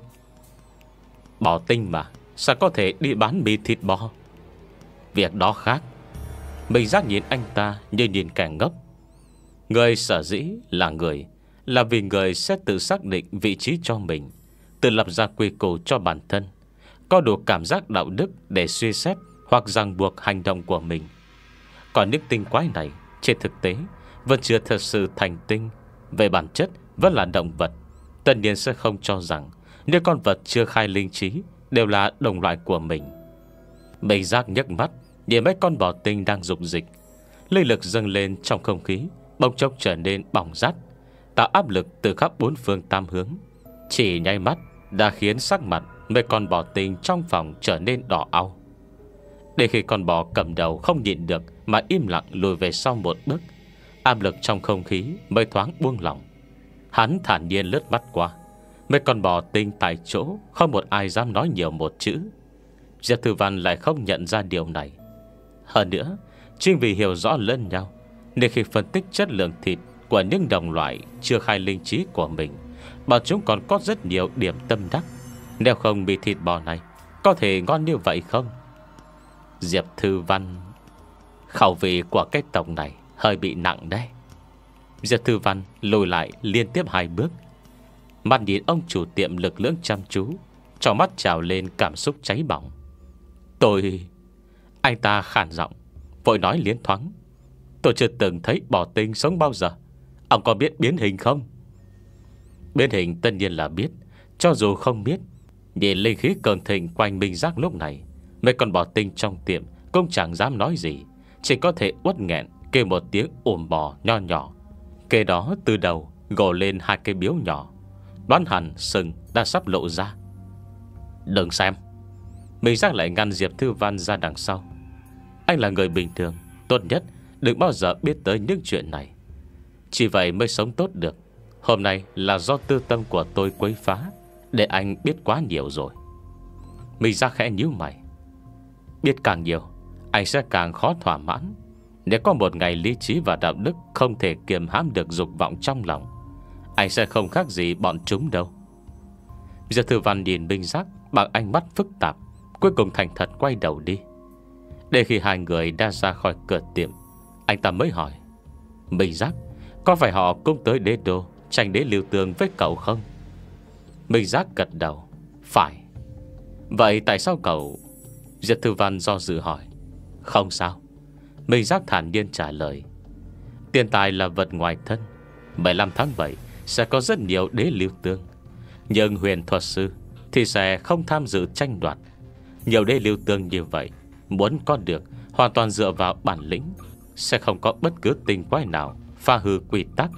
Bò tinh mà, sao có thể đi bán mì thịt bò? Việc đó khác. Minh Giác nhìn anh ta như nhìn kẻ ngốc. Người sở dĩ là người, là vì người sẽ tự xác định vị trí cho mình, tự lập ra quy củ cho bản thân, có đủ cảm giác đạo đức để suy xét hoặc ràng buộc hành động của mình. Còn những tinh quái này trên thực tế vẫn chưa thật sự thành tinh, về bản chất vẫn là động vật. Tất nhiên sẽ không cho rằng những con vật chưa khai linh trí đều là đồng loại của mình. Minh Giác nhấc mắt nhìn mấy con bò tinh đang dục dịch. Linh lực dâng lên trong không khí, bỗng chốc trở nên bỏng rát, tạo áp lực từ khắp bốn phương tám hướng. Chỉ nháy mắt đã khiến sắc mặt mấy con bò tinh trong phòng trở nên đỏ au. Để khi con bò cầm đầu không nhịn được mà im lặng lùi về sau một bước, áp lực trong không khí mới thoáng buông lỏng. Hắn thản nhiên lướt mắt qua. Mấy con bò tinh tại chỗ không một ai dám nói nhiều một chữ. Diệp Thư Văn lại không nhận ra điều này. Hơn nữa, chính vì hiểu rõ lẫn nhau, nên khi phân tích chất lượng thịt của những đồng loại chưa khai linh trí của mình, bọn chúng còn có rất nhiều điểm tâm đắc. Nếu không bị thịt bò này có thể ngon như vậy không? Diệp Thư Văn, khẩu vị của cái tổng này hơi bị nặng đấy. Diệp Thư Văn lùi lại liên tiếp hai bước, mắt nhìn ông chủ tiệm lực lưỡng chăm chú, trong mắt trào lên cảm xúc cháy bỏng. Tôi... Anh ta khàn giọng, vội nói liến thoáng: Tôi chưa từng thấy bò tinh sống bao giờ. Ông có biết biến hình không? Biến hình tất nhiên là biết. Cho dù không biết, nhìn linh khí cường thịnh quanh Minh Giác lúc này, mấy con bò tinh trong tiệm cũng chẳng dám nói gì, chỉ có thể uất nghẹn kêu một tiếng ồm bò nho nhỏ. Kế đó từ đầu gồ lên hai cái biếu nhỏ, đoán hẳn sừng đã sắp lộ ra. Đừng xem. Minh Giác lại ngăn Diệp Thư Văn ra đằng sau. Anh là người bình thường, tốt nhất đừng bao giờ biết tới những chuyện này. Chỉ vậy mới sống tốt được. Hôm nay là do tư tâm của tôi quấy phá, để anh biết quá nhiều rồi. Minh Giác khẽ nhíu mày. Biết càng nhiều, anh sẽ càng khó thỏa mãn. Nếu có một ngày lý trí và đạo đức không thể kiềm hãm được dục vọng trong lòng, anh sẽ không khác gì bọn chúng đâu. Diệp Thư Văn nhìn Minh Giác bằng ánh mắt phức tạp, cuối cùng thành thật quay đầu đi. Để khi hai người đã ra khỏi cửa tiệm, anh ta mới hỏi: Minh Giác, có phải họ cũng tới đế đô tranh đế lưu tương với cậu không? Minh Giác gật đầu: Phải. Vậy tại sao cậu... Diệp Thư Văn do dự hỏi. Không sao. Minh Giác thản nhiên trả lời: Tiền tài là vật ngoài thân. mười lăm tháng bảy sẽ có rất nhiều đế lưu tương, nhưng huyền thuật sư thì sẽ không tham dự tranh đoạt. Nhiều đế lưu tương như vậy, muốn có được hoàn toàn dựa vào bản lĩnh, sẽ không có bất cứ tình quái nào phá hư quy tắc.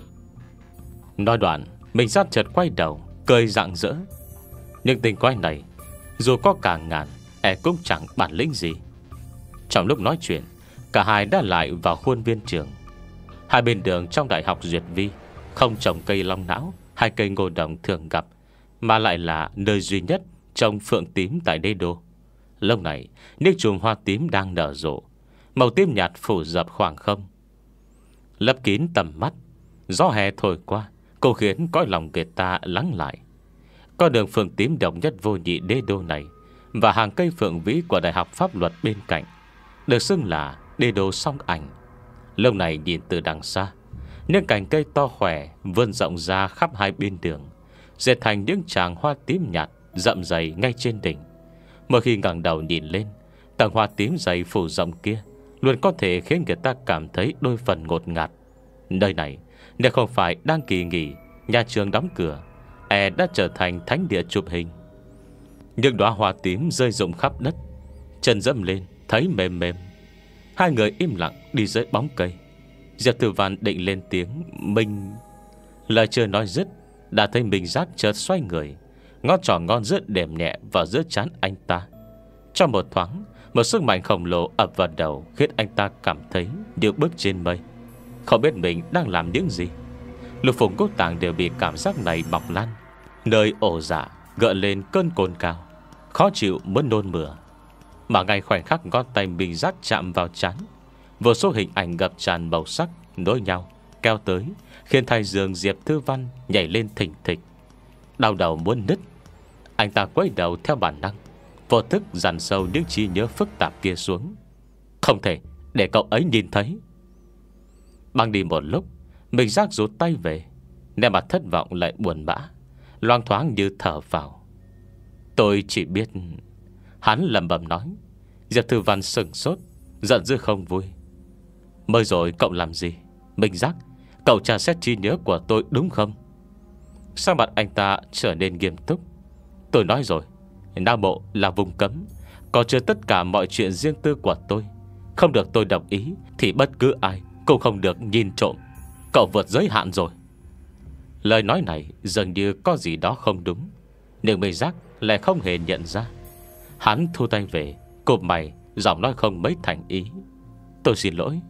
Nói đoạn, Minh Giác chợt quay đầu cười rạng rỡ. Nhưng tình quái này dù có cả ngàn, e cũng chẳng bản lĩnh gì. Trong lúc nói chuyện, cả hai đã lại vào khuôn viên trường. Hai bên đường trong đại học Duyệt Vi không trồng cây long não hay cây ngô đồng thường gặp, mà lại là nơi duy nhất trồng phượng tím tại đế đô. Lúc này, những chùm hoa tím đang nở rộ, màu tím nhạt phủ dập khoảng không, lấp kín tầm mắt. Gió hè thổi qua cũng khiến cõi lòng người ta lắng lại. Con đường phượng tím độc nhất vô nhị đế đô này và hàng cây phượng vĩ của đại học pháp luật bên cạnh được xưng là đế đô song ảnh. Lâu này nhìn từ đằng xa, những cành cây to khỏe vươn rộng ra khắp hai bên đường, dệt thành những tràng hoa tím nhạt rậm dày ngay trên đỉnh. Mỗi khi ngẩng đầu nhìn lên, tầng hoa tím dày phủ rộng kia luôn có thể khiến người ta cảm thấy đôi phần ngột ngạt. Nơi này nếu không phải đang kỳ nghỉ, nhà trường đóng cửa, e đã trở thành thánh địa chụp hình. Những đóa hoa tím rơi rụng khắp đất, chân dẫm lên thấy mềm mềm. Hai người im lặng đi dưới bóng cây. Diệp Tử Văn định lên tiếng Mình. Lời chưa nói dứt, đã thấy Minh Giác chợt xoay người, ngón trỏ ngon rớt đệm nhẹ vào giữa trán anh ta. Trong một thoáng, một sức mạnh khổng lồ ập vào đầu, khiến anh ta cảm thấy như bước trên mây, không biết mình đang làm những gì. Lục phủ ngũ tạng đều bị cảm giác này bọc lan, nơi ổ dạ gợi lên cơn cồn cao, khó chịu muốn nôn mửa. Mà ngay khoảnh khắc ngón tay Minh Giác chạm vào trán, vô số hình ảnh ngập tràn màu sắc nối nhau kéo tới, khiến thái dương Diệp Thư Văn nhảy lên thình thịch, đau đầu muốn nứt. Anh ta quay đầu theo bản năng, vô thức dằn sâu những trí nhớ phức tạp kia xuống. Không thể để cậu ấy nhìn thấy. Băng đi một lúc, Minh Giác rút tay về, nét mặt thất vọng lại buồn bã, loang thoáng như thở vào. Tôi chỉ biết. Hắn lẩm bẩm nói. Diệp Thư Văn sừng sốt, giận dữ không vui. Mới rồi cậu làm gì? Minh Giác, cậu tra xét trí nhớ của tôi đúng không? Sao mặt anh ta trở nên nghiêm túc. Tôi nói rồi, Nam Bộ là vùng cấm, có chứa tất cả mọi chuyện riêng tư của tôi. Không được tôi đồng ý thì bất cứ ai cũng không được nhìn trộm. Cậu vượt giới hạn rồi. Lời nói này dường như có gì đó không đúng, nhưng Minh Giác lại không hề nhận ra. Hắn thu tay về, cụp mày, giọng nói không mấy thành ý. Tôi xin lỗi.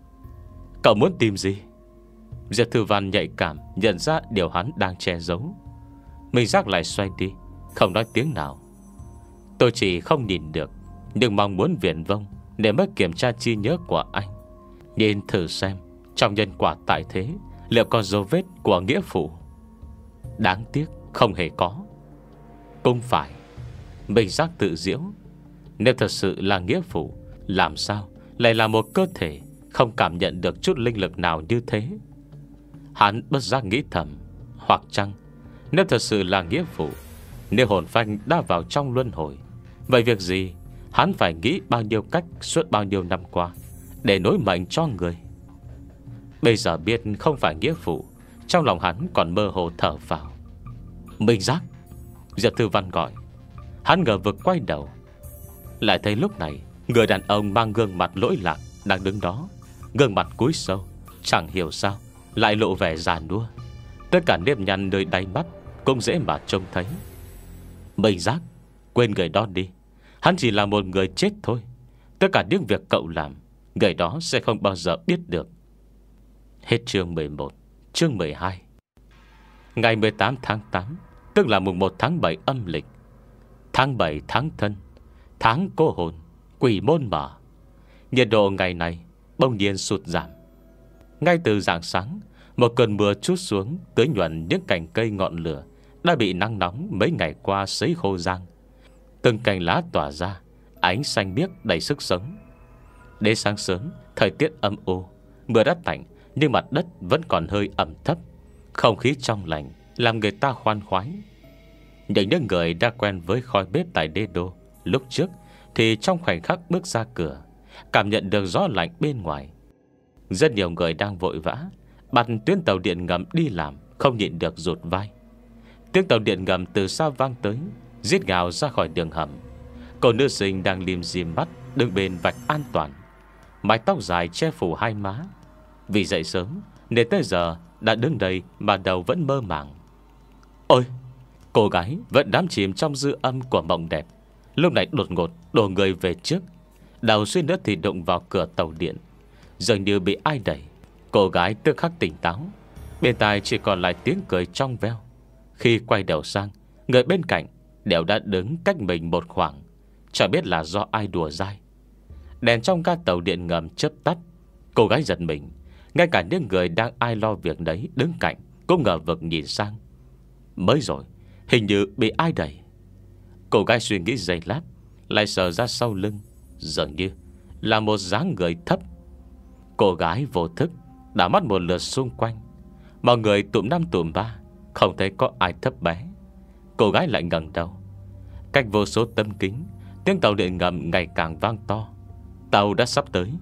Cậu muốn tìm gì? Diệp Thư Văn nhạy cảm nhận ra điều hắn đang che giấu. Minh Giác lại xoay đi, không nói tiếng nào. Tôi chỉ không nhìn được, nhưng mong muốn viển vông để mới kiểm tra trí nhớ của anh, nhìn thử xem trong nhân quả tại thế liệu có dấu vết của nghĩa phụ. Đáng tiếc không hề có. Cũng phải, Minh Giác tự giễu. Nếu thật sự là nghĩa phụ, làm sao lại là một cơ thể không cảm nhận được chút linh lực nào như thế? Hắn bất giác nghĩ thầm, hoặc chăng nếu thật sự là nghĩa phụ, nếu hồn phách đã vào trong luân hồi, vậy việc gì hắn phải nghĩ bao nhiêu cách suốt bao nhiêu năm qua để nối mệnh cho người? Bây giờ biết không phải nghĩa phụ, trong lòng hắn còn mơ hồ thở vào. Minh Giác, Diệp Thư Văn gọi. Hắn ngờ vực quay đầu, lại thấy lúc này người đàn ông mang gương mặt lỗi lạc đang đứng đó, gương mặt cúi sâu, chẳng hiểu sao lại lộ vẻ già nua. Tất cả nếp nhăn nơi đáy mắt cũng dễ mà trông thấy. Minh Giác, quên người đó đi. Hắn chỉ là một người chết thôi. Tất cả những việc cậu làm, người đó sẽ không bao giờ biết được. Hết chương mười một. Chương mười hai. Ngày mười tám tháng tám, tức là mùng một tháng bảy âm lịch. Tháng bảy tháng thân, tháng cô hồn, quỷ môn mở. Nhiệt độ ngày này bỗng nhiên sụt giảm. Ngay từ rạng sáng, một cơn mưa trút xuống, tưới nhuận những cành cây ngọn lửa đã bị nắng nóng mấy ngày qua sấy khô rang. Từng cành lá tỏa ra ánh xanh biếc đầy sức sống. Đến sáng sớm, thời tiết âm u, mưa đã tạnh, nhưng mặt đất vẫn còn hơi ẩm thấp. Không khí trong lành làm người ta khoan khoái. Những những người đã quen với khói bếp tại đế đô lúc trước thì trong khoảnh khắc bước ra cửa, cảm nhận được gió lạnh bên ngoài. Rất nhiều người đang vội vã bắt tuyến tàu điện ngầm đi làm, không nhịn được rụt vai. Tiếng tàu điện ngầm từ xa vang tới, rít gào ra khỏi đường hầm. Cô nữ sinh đang lim dim mắt đứng bên vạch an toàn, mái tóc dài che phủ hai má. Vì dậy sớm nên tới giờ đã đứng đây mà đầu vẫn mơ màng. Ôi, cô gái vẫn đắm chìm trong dư âm của mộng đẹp, lúc này đột ngột đổ người về trước, đầu suýt nữa thì đụng vào cửa tàu điện. Dường như bị ai đẩy, cô gái tức khắc tỉnh táo, bên tai chỉ còn lại tiếng cười trong veo. Khi quay đầu sang, người bên cạnh đều đã đứng cách mình một khoảng, chẳng biết là do ai đùa dai. Đèn trong ga tàu điện ngầm chớp tắt. Cô gái giật mình, ngay cả những người đang ai lo việc đấy đứng cạnh cũng ngờ vực nhìn sang. Mới rồi, hình như bị ai đẩy. Cô gái suy nghĩ giây lát, lại sờ ra sau lưng, dường như là một dáng người thấp. Cô gái vô thức đảo mắt một lượt xung quanh, mọi người tụm năm tụm ba, không thấy có ai thấp bé. Cô gái lại ngẩng đầu. Cách vô số tấm kính, tiếng tàu điện ngầm ngày càng vang to. Tàu đã sắp tới.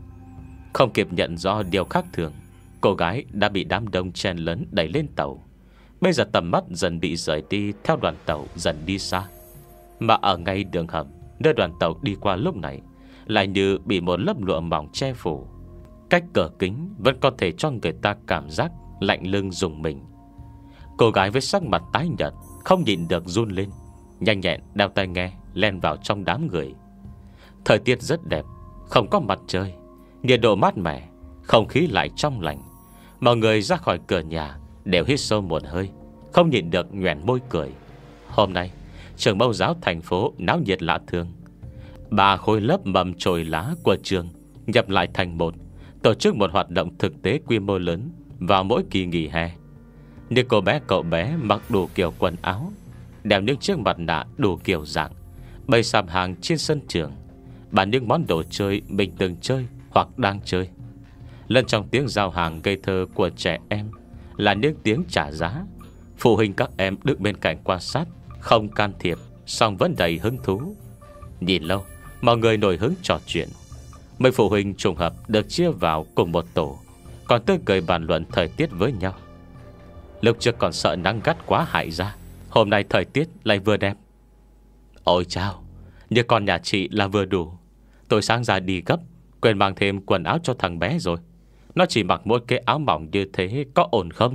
Không kịp nhận rõ điều khác thường, cô gái đã bị đám đông chen lấn đẩy lên tàu. Bây giờ tầm mắt dần bị rời đi theo đoàn tàu dần đi xa. Mà ở ngay đường hầm, nơi đoàn tàu đi qua lúc này, lại như bị một lớp lụa mỏng che phủ. cách cửa kính vẫn có thể cho người ta cảm giác lạnh lưng rùng mình. Cô gái với sắc mặt tái nhợt không nhịn được run lên, nhanh nhẹn đeo tai nghe len vào trong đám người. Thời tiết rất đẹp, không có mặt trời, nhiệt độ mát mẻ, không khí lại trong lành. Mọi người ra khỏi cửa nhà đều hít sâu một hơi, không nhịn được nhoẻn môi cười. Hôm nay trường mẫu giáo thành phố náo nhiệt lạ thường. Ba khối lớp mầm chồi lá của trường nhập lại thành một, tổ chức một hoạt động thực tế quy mô lớn vào mỗi kỳ nghỉ hè. Những cô bé cậu bé mặc đủ kiểu quần áo, đeo những chiếc mặt nạ đủ kiểu dạng, bày sạp hàng trên sân trường, bán những món đồ chơi mình từng chơi hoặc đang chơi. Lẫn trong tiếng giao hàng ngây thơ của trẻ em là những tiếng trả giá. Phụ huynh các em đứng bên cạnh quan sát, không can thiệp, song vẫn đầy hứng thú. Nhìn lâu, mọi người nổi hứng trò chuyện. Mấy phụ huynh trùng hợp được chia vào cùng một tổ, còn tươi cười bàn luận thời tiết với nhau. Lúc trước còn sợ nắng gắt quá hại ra, hôm nay thời tiết lại vừa đẹp. Ôi chao, như con nhà chị là vừa đủ. Tôi sáng ra đi gấp, quên mang thêm quần áo cho thằng bé rồi. Nó chỉ mặc mỗi cái áo mỏng như thế, có ổn không?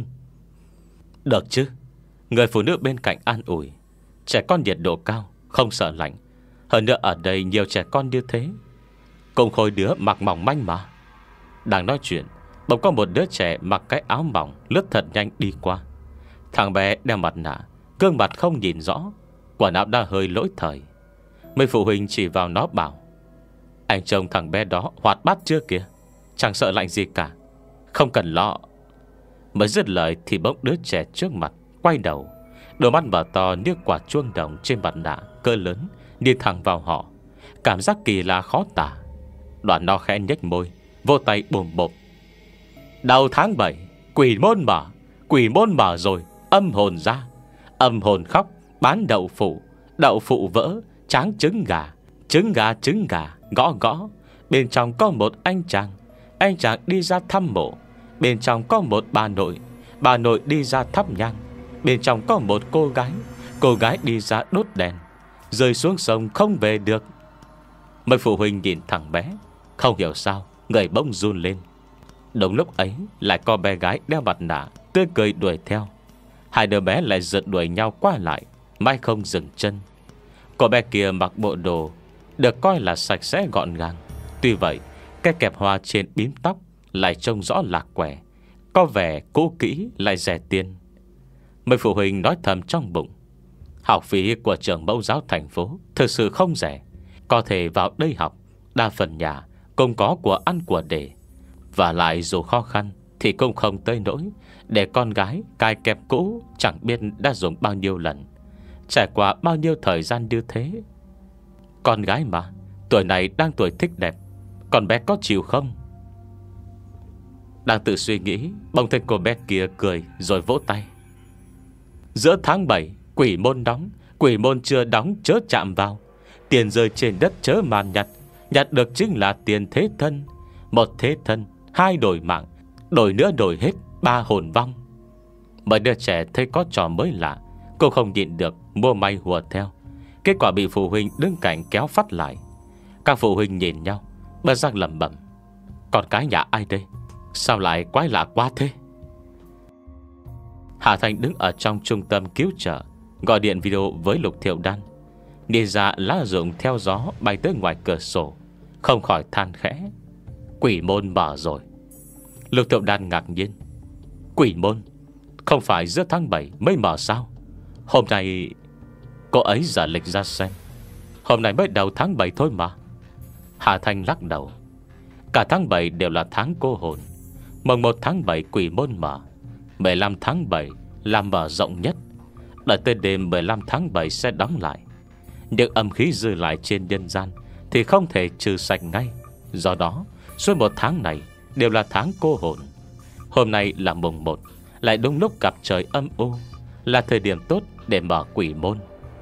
Được chứ. Người phụ nữ bên cạnh an ủi. Trẻ con nhiệt độ cao, không sợ lạnh. Hơn nữa ở đây nhiều trẻ con như thế, cùng khối đứa mặc mỏng manh mà. Đang nói chuyện, bỗng có một đứa trẻ mặc cái áo mỏng lướt thật nhanh đi qua. Thằng bé đeo mặt nạ, gương mặt không nhìn rõ, quần áo đã hơi lỗi thời. Mấy phụ huynh chỉ vào nó bảo: anh trông thằng bé đó hoạt bát chưa kìa, chẳng sợ lạnh gì cả, không cần lo. Mới dứt lời thì bỗng đứa trẻ trước mặt quay đầu, đôi mắt mở to như quả chuông đồng trên mặt nạ cỡ lớn, đi thẳng vào họ. Cảm giác kỳ lạ khó tả. Đoạn nó khẽ nhếch môi, vô tay bùm bộp: đầu tháng bảy, quỷ môn mở, quỷ môn mở rồi, âm hồn ra. Âm hồn khóc, bán đậu phụ, đậu phụ vỡ, tráng trứng gà, trứng gà trứng gà, gõ gõ. Bên trong có một anh chàng, anh chàng đi ra thăm mộ. Bên trong có một bà nội, bà nội đi ra thắp nhang. Bên trong có một cô gái, cô gái đi ra đốt đèn, rơi xuống sông không về được. Mấy phụ huynh nhìn thằng bé, không hiểu sao người bỗng run lên. Đúng lúc ấy lại có bé gái đeo mặt nạ tươi cười đuổi theo. Hai đứa bé lại giật đuổi nhau qua lại, mãi không dừng chân. Cô bé kia mặc bộ đồ được coi là sạch sẽ gọn gàng. Tuy vậy, cái kẹp hoa trên bím tóc lại trông rõ lạc quẻ, có vẻ cũ kỹ lại rẻ tiền. Mấy phụ huynh nói thầm trong bụng: học phí của trường mẫu giáo thành phố thực sự không rẻ. Có thể vào đây học, đa phần nhà cũng có của ăn của để. Và lại dù khó khăn thì cũng không tới nỗi để con gái cài kẹp cũ chẳng biết đã dùng bao nhiêu lần, trải qua bao nhiêu thời gian như thế. Con gái mà, tuổi này đang tuổi thích đẹp, con bé có chịu không? Đang tự suy nghĩ, bỗng thấy cô bé kia cười rồi vỗ tay: giữa tháng bảy, quỷ môn đóng, quỷ môn chưa đóng chớ chạm vào. Tiền rơi trên đất chớ màn nhặt, nhặt được chính là tiền thế thân. Một thế thân, hai đổi mạng, đổi nữa đổi hết, ba hồn vong. Mấy đứa trẻ thấy có trò mới lạ, cô không nhịn được mua may hùa theo. Kết quả bị phụ huynh đứng cạnh kéo phát lại. Các phụ huynh nhìn nhau, bất giác lẩm bẩm: con cái nhà ai đây, sao lại quái lạ quá thế? Hà Thành đứng ở trong trung tâm cứu trợ, gọi điện video với Lục Thiệu Đan. Nhìn ra lá rụng theo gió bay tới ngoài cửa sổ, không khỏi than khẽ: quỷ môn mở rồi. Lục Thiệu Đan ngạc nhiên: quỷ môn? Không phải giữa tháng bảy mới mở sao? Hôm nay... Cô ấy giả lịch ra xem, hôm nay mới đầu tháng bảy thôi mà. Hà Thanh lắc đầu: cả tháng bảy đều là tháng cô hồn. Mùng một tháng bảy quỷ môn mở, mười lăm tháng bảy là mở rộng nhất. Đợi tới đêm mười lăm tháng bảy sẽ đóng lại. Những âm khí dư lại trên nhân gian thì không thể trừ sạch ngay. Do đó suốt một tháng này đều là tháng cô hồn. Hôm nay là mùng một, lại đúng lúc gặp trời âm u, là thời điểm tốt để mở quỷ môn.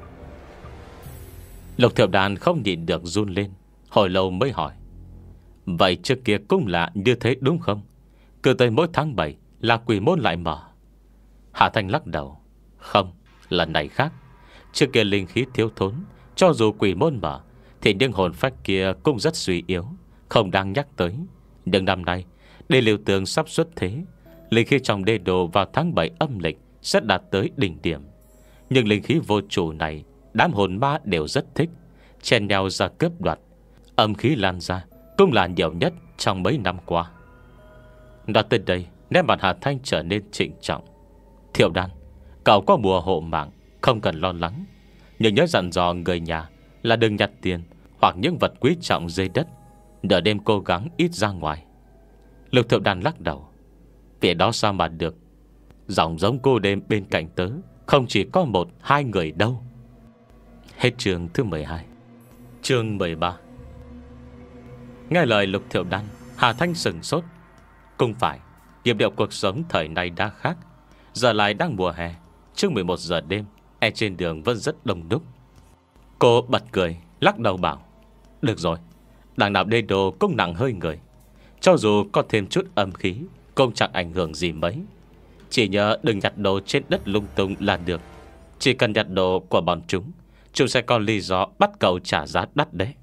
Lục Thiệu Đàn không nhịn được run lên, hồi lâu mới hỏi: vậy trước kia cũng là như thế đúng không? Cứ tới mỗi tháng bảy là quỷ môn lại mở. Hạ Thanh lắc đầu: không, lần này khác. Trước kia linh khí thiếu thốn, cho dù quỷ môn mở thì những hồn phách kia cũng rất suy yếu, không đang nhắc tới. Nhưng năm nay Đê liều tường sắp xuất thế, linh khí trong đê đồ vào tháng bảy âm lịch sẽ đạt tới đỉnh điểm. Nhưng linh khí vô chủ này đám hồn ma đều rất thích, chen nhau ra cướp đoạt. Âm khí lan ra cũng là nhiều nhất trong mấy năm qua. Nói tới đây, nét mặt Hà Thanh trở nên trịnh trọng. Thiệu Đan, cậu có bùa hộ mạng, không cần lo lắng. Nhưng nhớ dặn dò người nhà là đừng nhặt tiền hoặc những vật quý trọng dưới đất, đợi đêm cố gắng ít ra ngoài. Lục Thiệu Đan lắc đầu. Việc đó sao mà được. Giọng giống cô đêm bên cạnh tớ không chỉ có một hai người đâu. Hết chương thứ mười hai. Chương mười ba. Nghe lời Lục Thiệu Đan, Hà Thanh sừng sốt. Cũng phải, nhịp điệu cuộc sống thời nay đã khác. Giờ lại đang mùa hè, trước mười một giờ đêm, e trên đường vẫn rất đông đúc. Cô bật cười, lắc đầu bảo: được rồi, đằng nào đê đồ cũng nặng hơi người. Cho dù có thêm chút âm khí cũng chẳng ảnh hưởng gì mấy. Chỉ nhớ đừng nhặt đồ trên đất lung tung là được. Chỉ cần nhặt đồ của bọn chúng, chúng sẽ có lý do bắt cậu trả giá đắt đấy.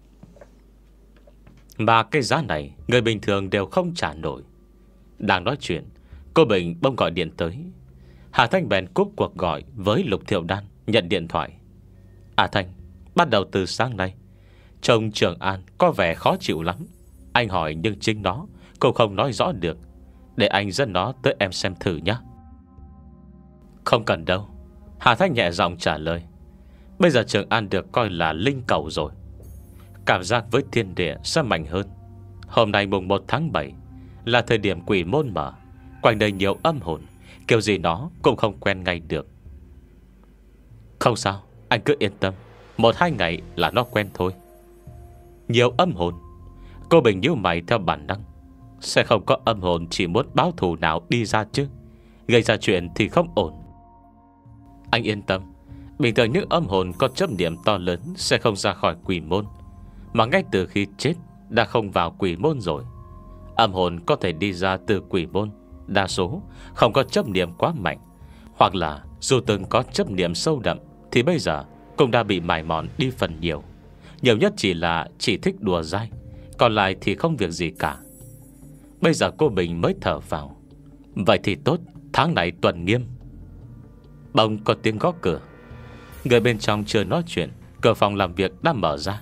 Mà cái giá này người bình thường đều không trả nổi. Đang nói chuyện, cô Bình bỗng gọi điện tới. Hà Thanh bèn cúp cuộc gọi với Lục Thiệu Đan, nhận điện thoại. À Thanh, bắt đầu từ sáng nay trông Trường An có vẻ khó chịu lắm. Anh hỏi nhưng chính nó cũng không nói rõ được. Để anh dẫn nó tới em xem thử nhé. Không cần đâu, Hà Thanh nhẹ giọng trả lời. Bây giờ Trường An được coi là linh cầu rồi. Cảm giác với thiên địa sẽ mạnh hơn. Hôm nay mùng một tháng bảy là thời điểm quỷ môn mở, quanh đây nhiều âm hồn, kiểu gì nó cũng không quen ngay được. Không sao, anh cứ yên tâm, một hai ngày là nó quen thôi. Nhiều âm hồn? Cô Bình nhíu mày theo bản năng. Sẽ không có âm hồn chỉ muốn báo thù nào đi ra chứ. Gây ra chuyện thì không ổn. Anh yên tâm, bình thường những âm hồn có chấp niệm to lớn sẽ không ra khỏi quỷ môn, mà ngay từ khi chết đã không vào quỷ môn rồi. Âm hồn có thể đi ra từ quỷ môn, đa số không có chấp niệm quá mạnh, hoặc là dù từng có chấp niệm sâu đậm thì bây giờ cũng đã bị mài mòn đi phần nhiều. Nhiều nhất chỉ là chỉ thích đùa dai, còn lại thì không việc gì cả. Bây giờ cô Bình mới thở vào. Vậy thì tốt, tháng này tuần nghiêm. Bỗng có tiếng gõ cửa. Người bên trong chưa nói chuyện, cửa phòng làm việc đã mở ra.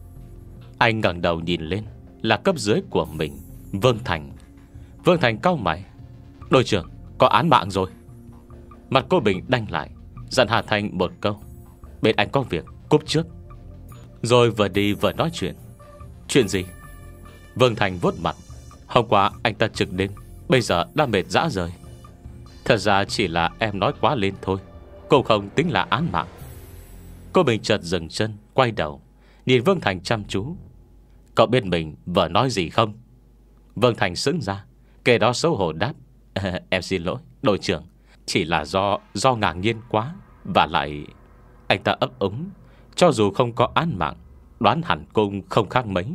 Anh ngẩng đầu nhìn lên, là cấp dưới của mình, Vương Thành. Vương Thành cau mày. Đội trưởng, có án mạng rồi. Mặt cô Bình đanh lại, dặn Hà Thanh một câu: bên anh có việc, cúp trước. Rồi vừa đi vừa nói chuyện. Chuyện gì? Vương Thành vuốt mặt. Hôm qua anh ta trực đêm, bây giờ đã mệt rã rời. Thật ra chỉ là em nói quá lên thôi, cũng không tính là án mạng. Cô Bình chợt dừng chân, quay đầu nhìn Vương Thành chăm chú. Cậu biết mình vừa nói gì không? Vương Thành sững ra, kể đó xấu hổ đáp: em xin lỗi, đội trưởng, chỉ là do Do ngạc nhiên quá. Và lại anh ta ấp úng, cho dù không có án mạng, đoán hẳn cũng không khác mấy.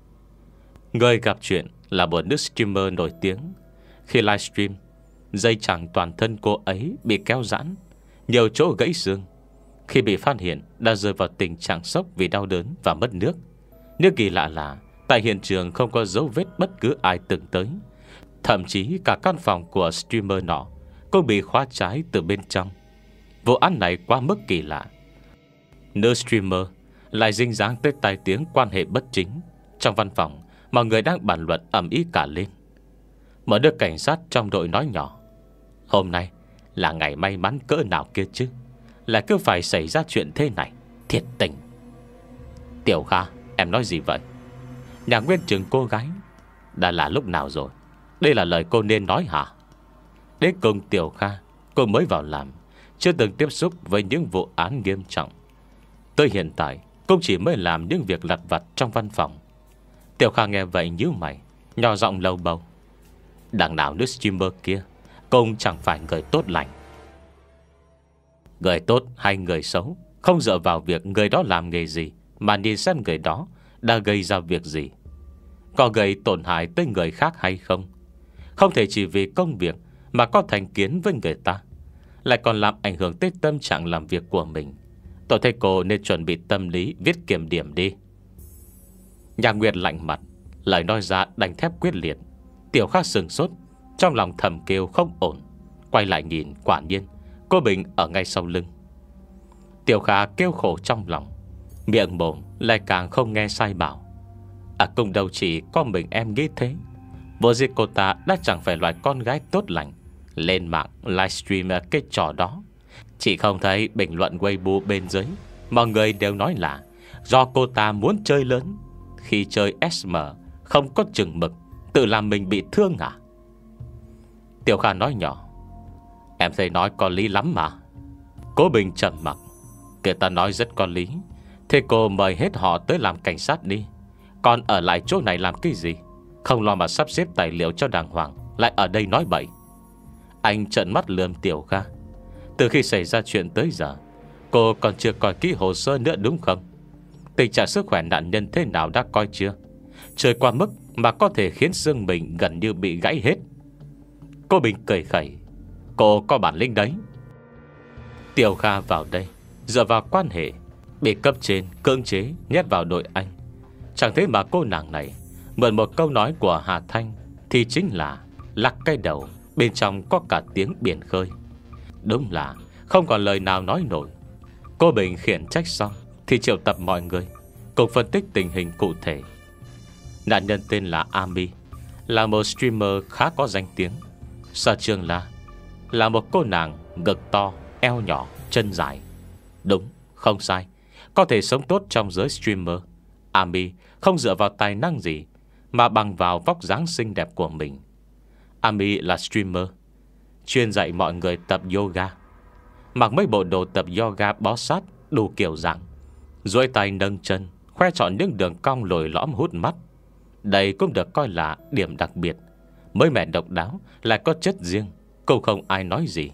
Người gặp chuyện là một nữ streamer nổi tiếng. Khi livestream, dây chằng toàn thân cô ấy bị kéo giãn, nhiều chỗ gãy xương. Khi bị phát hiện đã rơi vào tình trạng sốc vì đau đớn và mất nước. Nhưng kỳ lạ là tại hiện trường không có dấu vết bất cứ ai từng tới. Thậm chí cả căn phòng của streamer nọ cũng bị khóa trái từ bên trong. Vụ án này quá mức kỳ lạ. Nữ streamer lại dính dáng tới tai tiếng quan hệ bất chính. Trong văn phòng, mọi người đang bàn luận ầm ĩ cả lên. Một đứa cảnh sát trong đội nói nhỏ: hôm nay là ngày may mắn cỡ nào kia chứ, lại cứ phải xảy ra chuyện thế này, thiệt tình. Tiểu Kha, em nói gì vậy? Nhà nguyên trưởng cô gái. Đã là lúc nào rồi? Đây là lời cô nên nói hả? Đến cùng Tiểu Kha, cô mới vào làm, chưa từng tiếp xúc với những vụ án nghiêm trọng. Tới hiện tại cũng chỉ mới làm những việc lặt vặt trong văn phòng. Tiểu Kha nghe vậy nhíu mày, nhỏ giọng lầu bầu: đằng nào nữ streamer kia cũng chẳng phải người tốt lành. Người tốt hay người xấu không dựa vào việc người đó làm nghề gì, mà nhìn xem người đó đã gây ra việc gì, có gây tổn hại tới người khác hay không. Không thể chỉ vì công việc mà có thành kiến với người ta, lại còn làm ảnh hưởng tới tâm trạng làm việc của mình. Tôi thấy cô nên chuẩn bị tâm lý viết kiểm điểm đi. Nhà Nguyệt lạnh mặt, lời nói ra đành thép quyết liệt: Tiểu Kha sừng sốt, trong lòng thầm kêu không ổn. Quay lại nhìn, quả nhiên cô Bình ở ngay sau lưng. Tiểu Kha kêu khổ trong lòng, miệng mồm lại càng không nghe sai bảo. À cùng đâu chỉ có mình em nghĩ thế. Vô gì cô ta đã chẳng phải loại con gái tốt lành, lên mạng livestream cái trò đó. Chỉ không thấy bình luận Weibo bên dưới mọi người đều nói là do cô ta muốn chơi lớn, khi chơi ét em không có chừng mực, tự làm mình bị thương à? Tiểu Kha nói nhỏ, em thấy nói có lý lắm mà. Cố Bình trầm mặc, kể ta nói rất có lý. Thế cô mời hết họ tới làm cảnh sát đi, còn ở lại chỗ này làm cái gì? Không lo mà sắp xếp tài liệu cho đàng hoàng, lại ở đây nói bậy. Anh trợn mắt lườm Tiểu Kha. Từ khi xảy ra chuyện tới giờ, cô còn chưa coi kỹ hồ sơ nữa đúng không? Tình trạng sức khỏe nạn nhân thế nào đã coi chưa? Chơi qua mức mà có thể khiến xương mình gần như bị gãy hết. Cô Bình cười khẩy, cô có bản lĩnh đấy. Tiểu Kha vào đây dựa vào quan hệ, bị cấp trên cưỡng chế nhét vào đội anh. Chẳng thế mà cô nàng này mượn một câu nói của Hà Thanh thì chính là lắc cái đầu, bên trong có cả tiếng biển khơi. Đúng là không còn lời nào nói nổi. Cô Bình khiển trách xong thì triệu tập mọi người cùng phân tích tình hình cụ thể. Nạn nhân tên là Ami, là một streamer khá có danh tiếng. Sở Trường La là một cô nàng ngực to, eo nhỏ, chân dài. Đúng, không sai, có thể sống tốt trong giới streamer. Ami không dựa vào tài năng gì, mà bằng vào vóc dáng xinh đẹp của mình. Ami là streamer, chuyên dạy mọi người tập yoga, mặc mấy bộ đồ tập yoga bó sát đủ kiểu dạng, duỗi tay nâng chân, khoe trọn những đường cong lồi lõm hút mắt. Đây cũng được coi là điểm đặc biệt, mới mẻ độc đáo, lại có chất riêng, cũng không ai nói gì.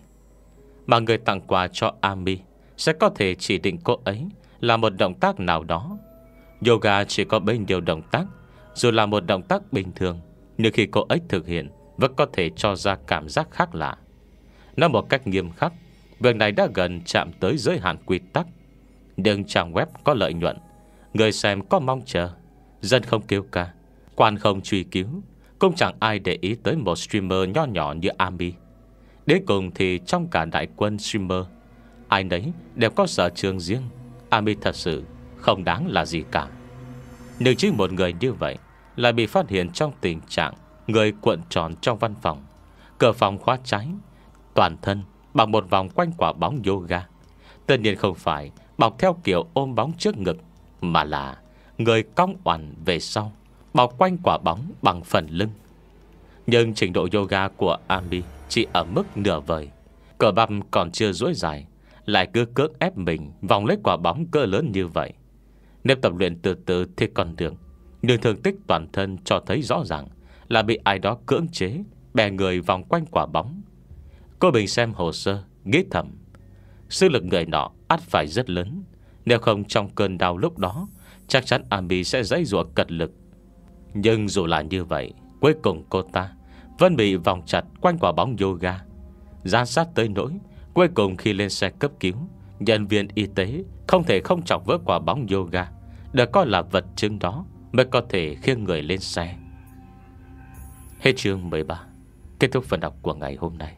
Mà người tặng quà cho Ami sẽ có thể chỉ định cô ấy là một động tác nào đó. Yoga chỉ có bấy nhiêu động tác, dù là một động tác bình thường, nhưng khi cô ấy thực hiện vẫn có thể cho ra cảm giác khác lạ. Nói một cách nghiêm khắc, việc này đã gần chạm tới giới hạn quy tắc. Nhưng trang web có lợi nhuận, người xem có mong chờ, dân không kêu ca, quan không truy cứu, cũng chẳng ai để ý tới một streamer nho nhỏ như Ami. Đến cùng thì trong cả đại quân streamer, ai nấy đều có sở trường riêng. Ami thật sự không đáng là gì cả. Nhưng chỉ một người như vậy lại bị phát hiện trong tình trạng người cuộn tròn trong văn phòng, cửa phòng khóa trái, toàn thân bằng một vòng quanh quả bóng yoga. Tất nhiên không phải bọc theo kiểu ôm bóng trước ngực, mà là người cong oằn về sau, bọc quanh quả bóng bằng phần lưng. Nhưng trình độ yoga của Ami chỉ ở mức nửa vời, cờ bắp còn chưa duỗi dài, lại cứ cưỡng ép mình vòng lấy quả bóng cỡ lớn như vậy. Nếu tập luyện từ từ thì còn được, nhưng thương tích toàn thân cho thấy rõ ràng là bị ai đó cưỡng chế bè người vòng quanh quả bóng. Cô Bình xem hồ sơ, nghĩ thầm, sức lực người nọ ắt phải rất lớn, nếu không trong cơn đau lúc đó chắc chắn Ami sẽ giãy giụa cật lực. Nhưng dù là như vậy, cuối cùng cô ta vẫn bị vòng chặt quanh quả bóng yoga, gian sát tới nỗi cuối cùng khi lên xe cấp cứu, nhân viên y tế không thể không chọc vỡ quả bóng yoga, được coi là vật chứng đó mới có thể khiêng người lên xe. Hết chương mười ba. Kết thúc phần đọc của ngày hôm nay.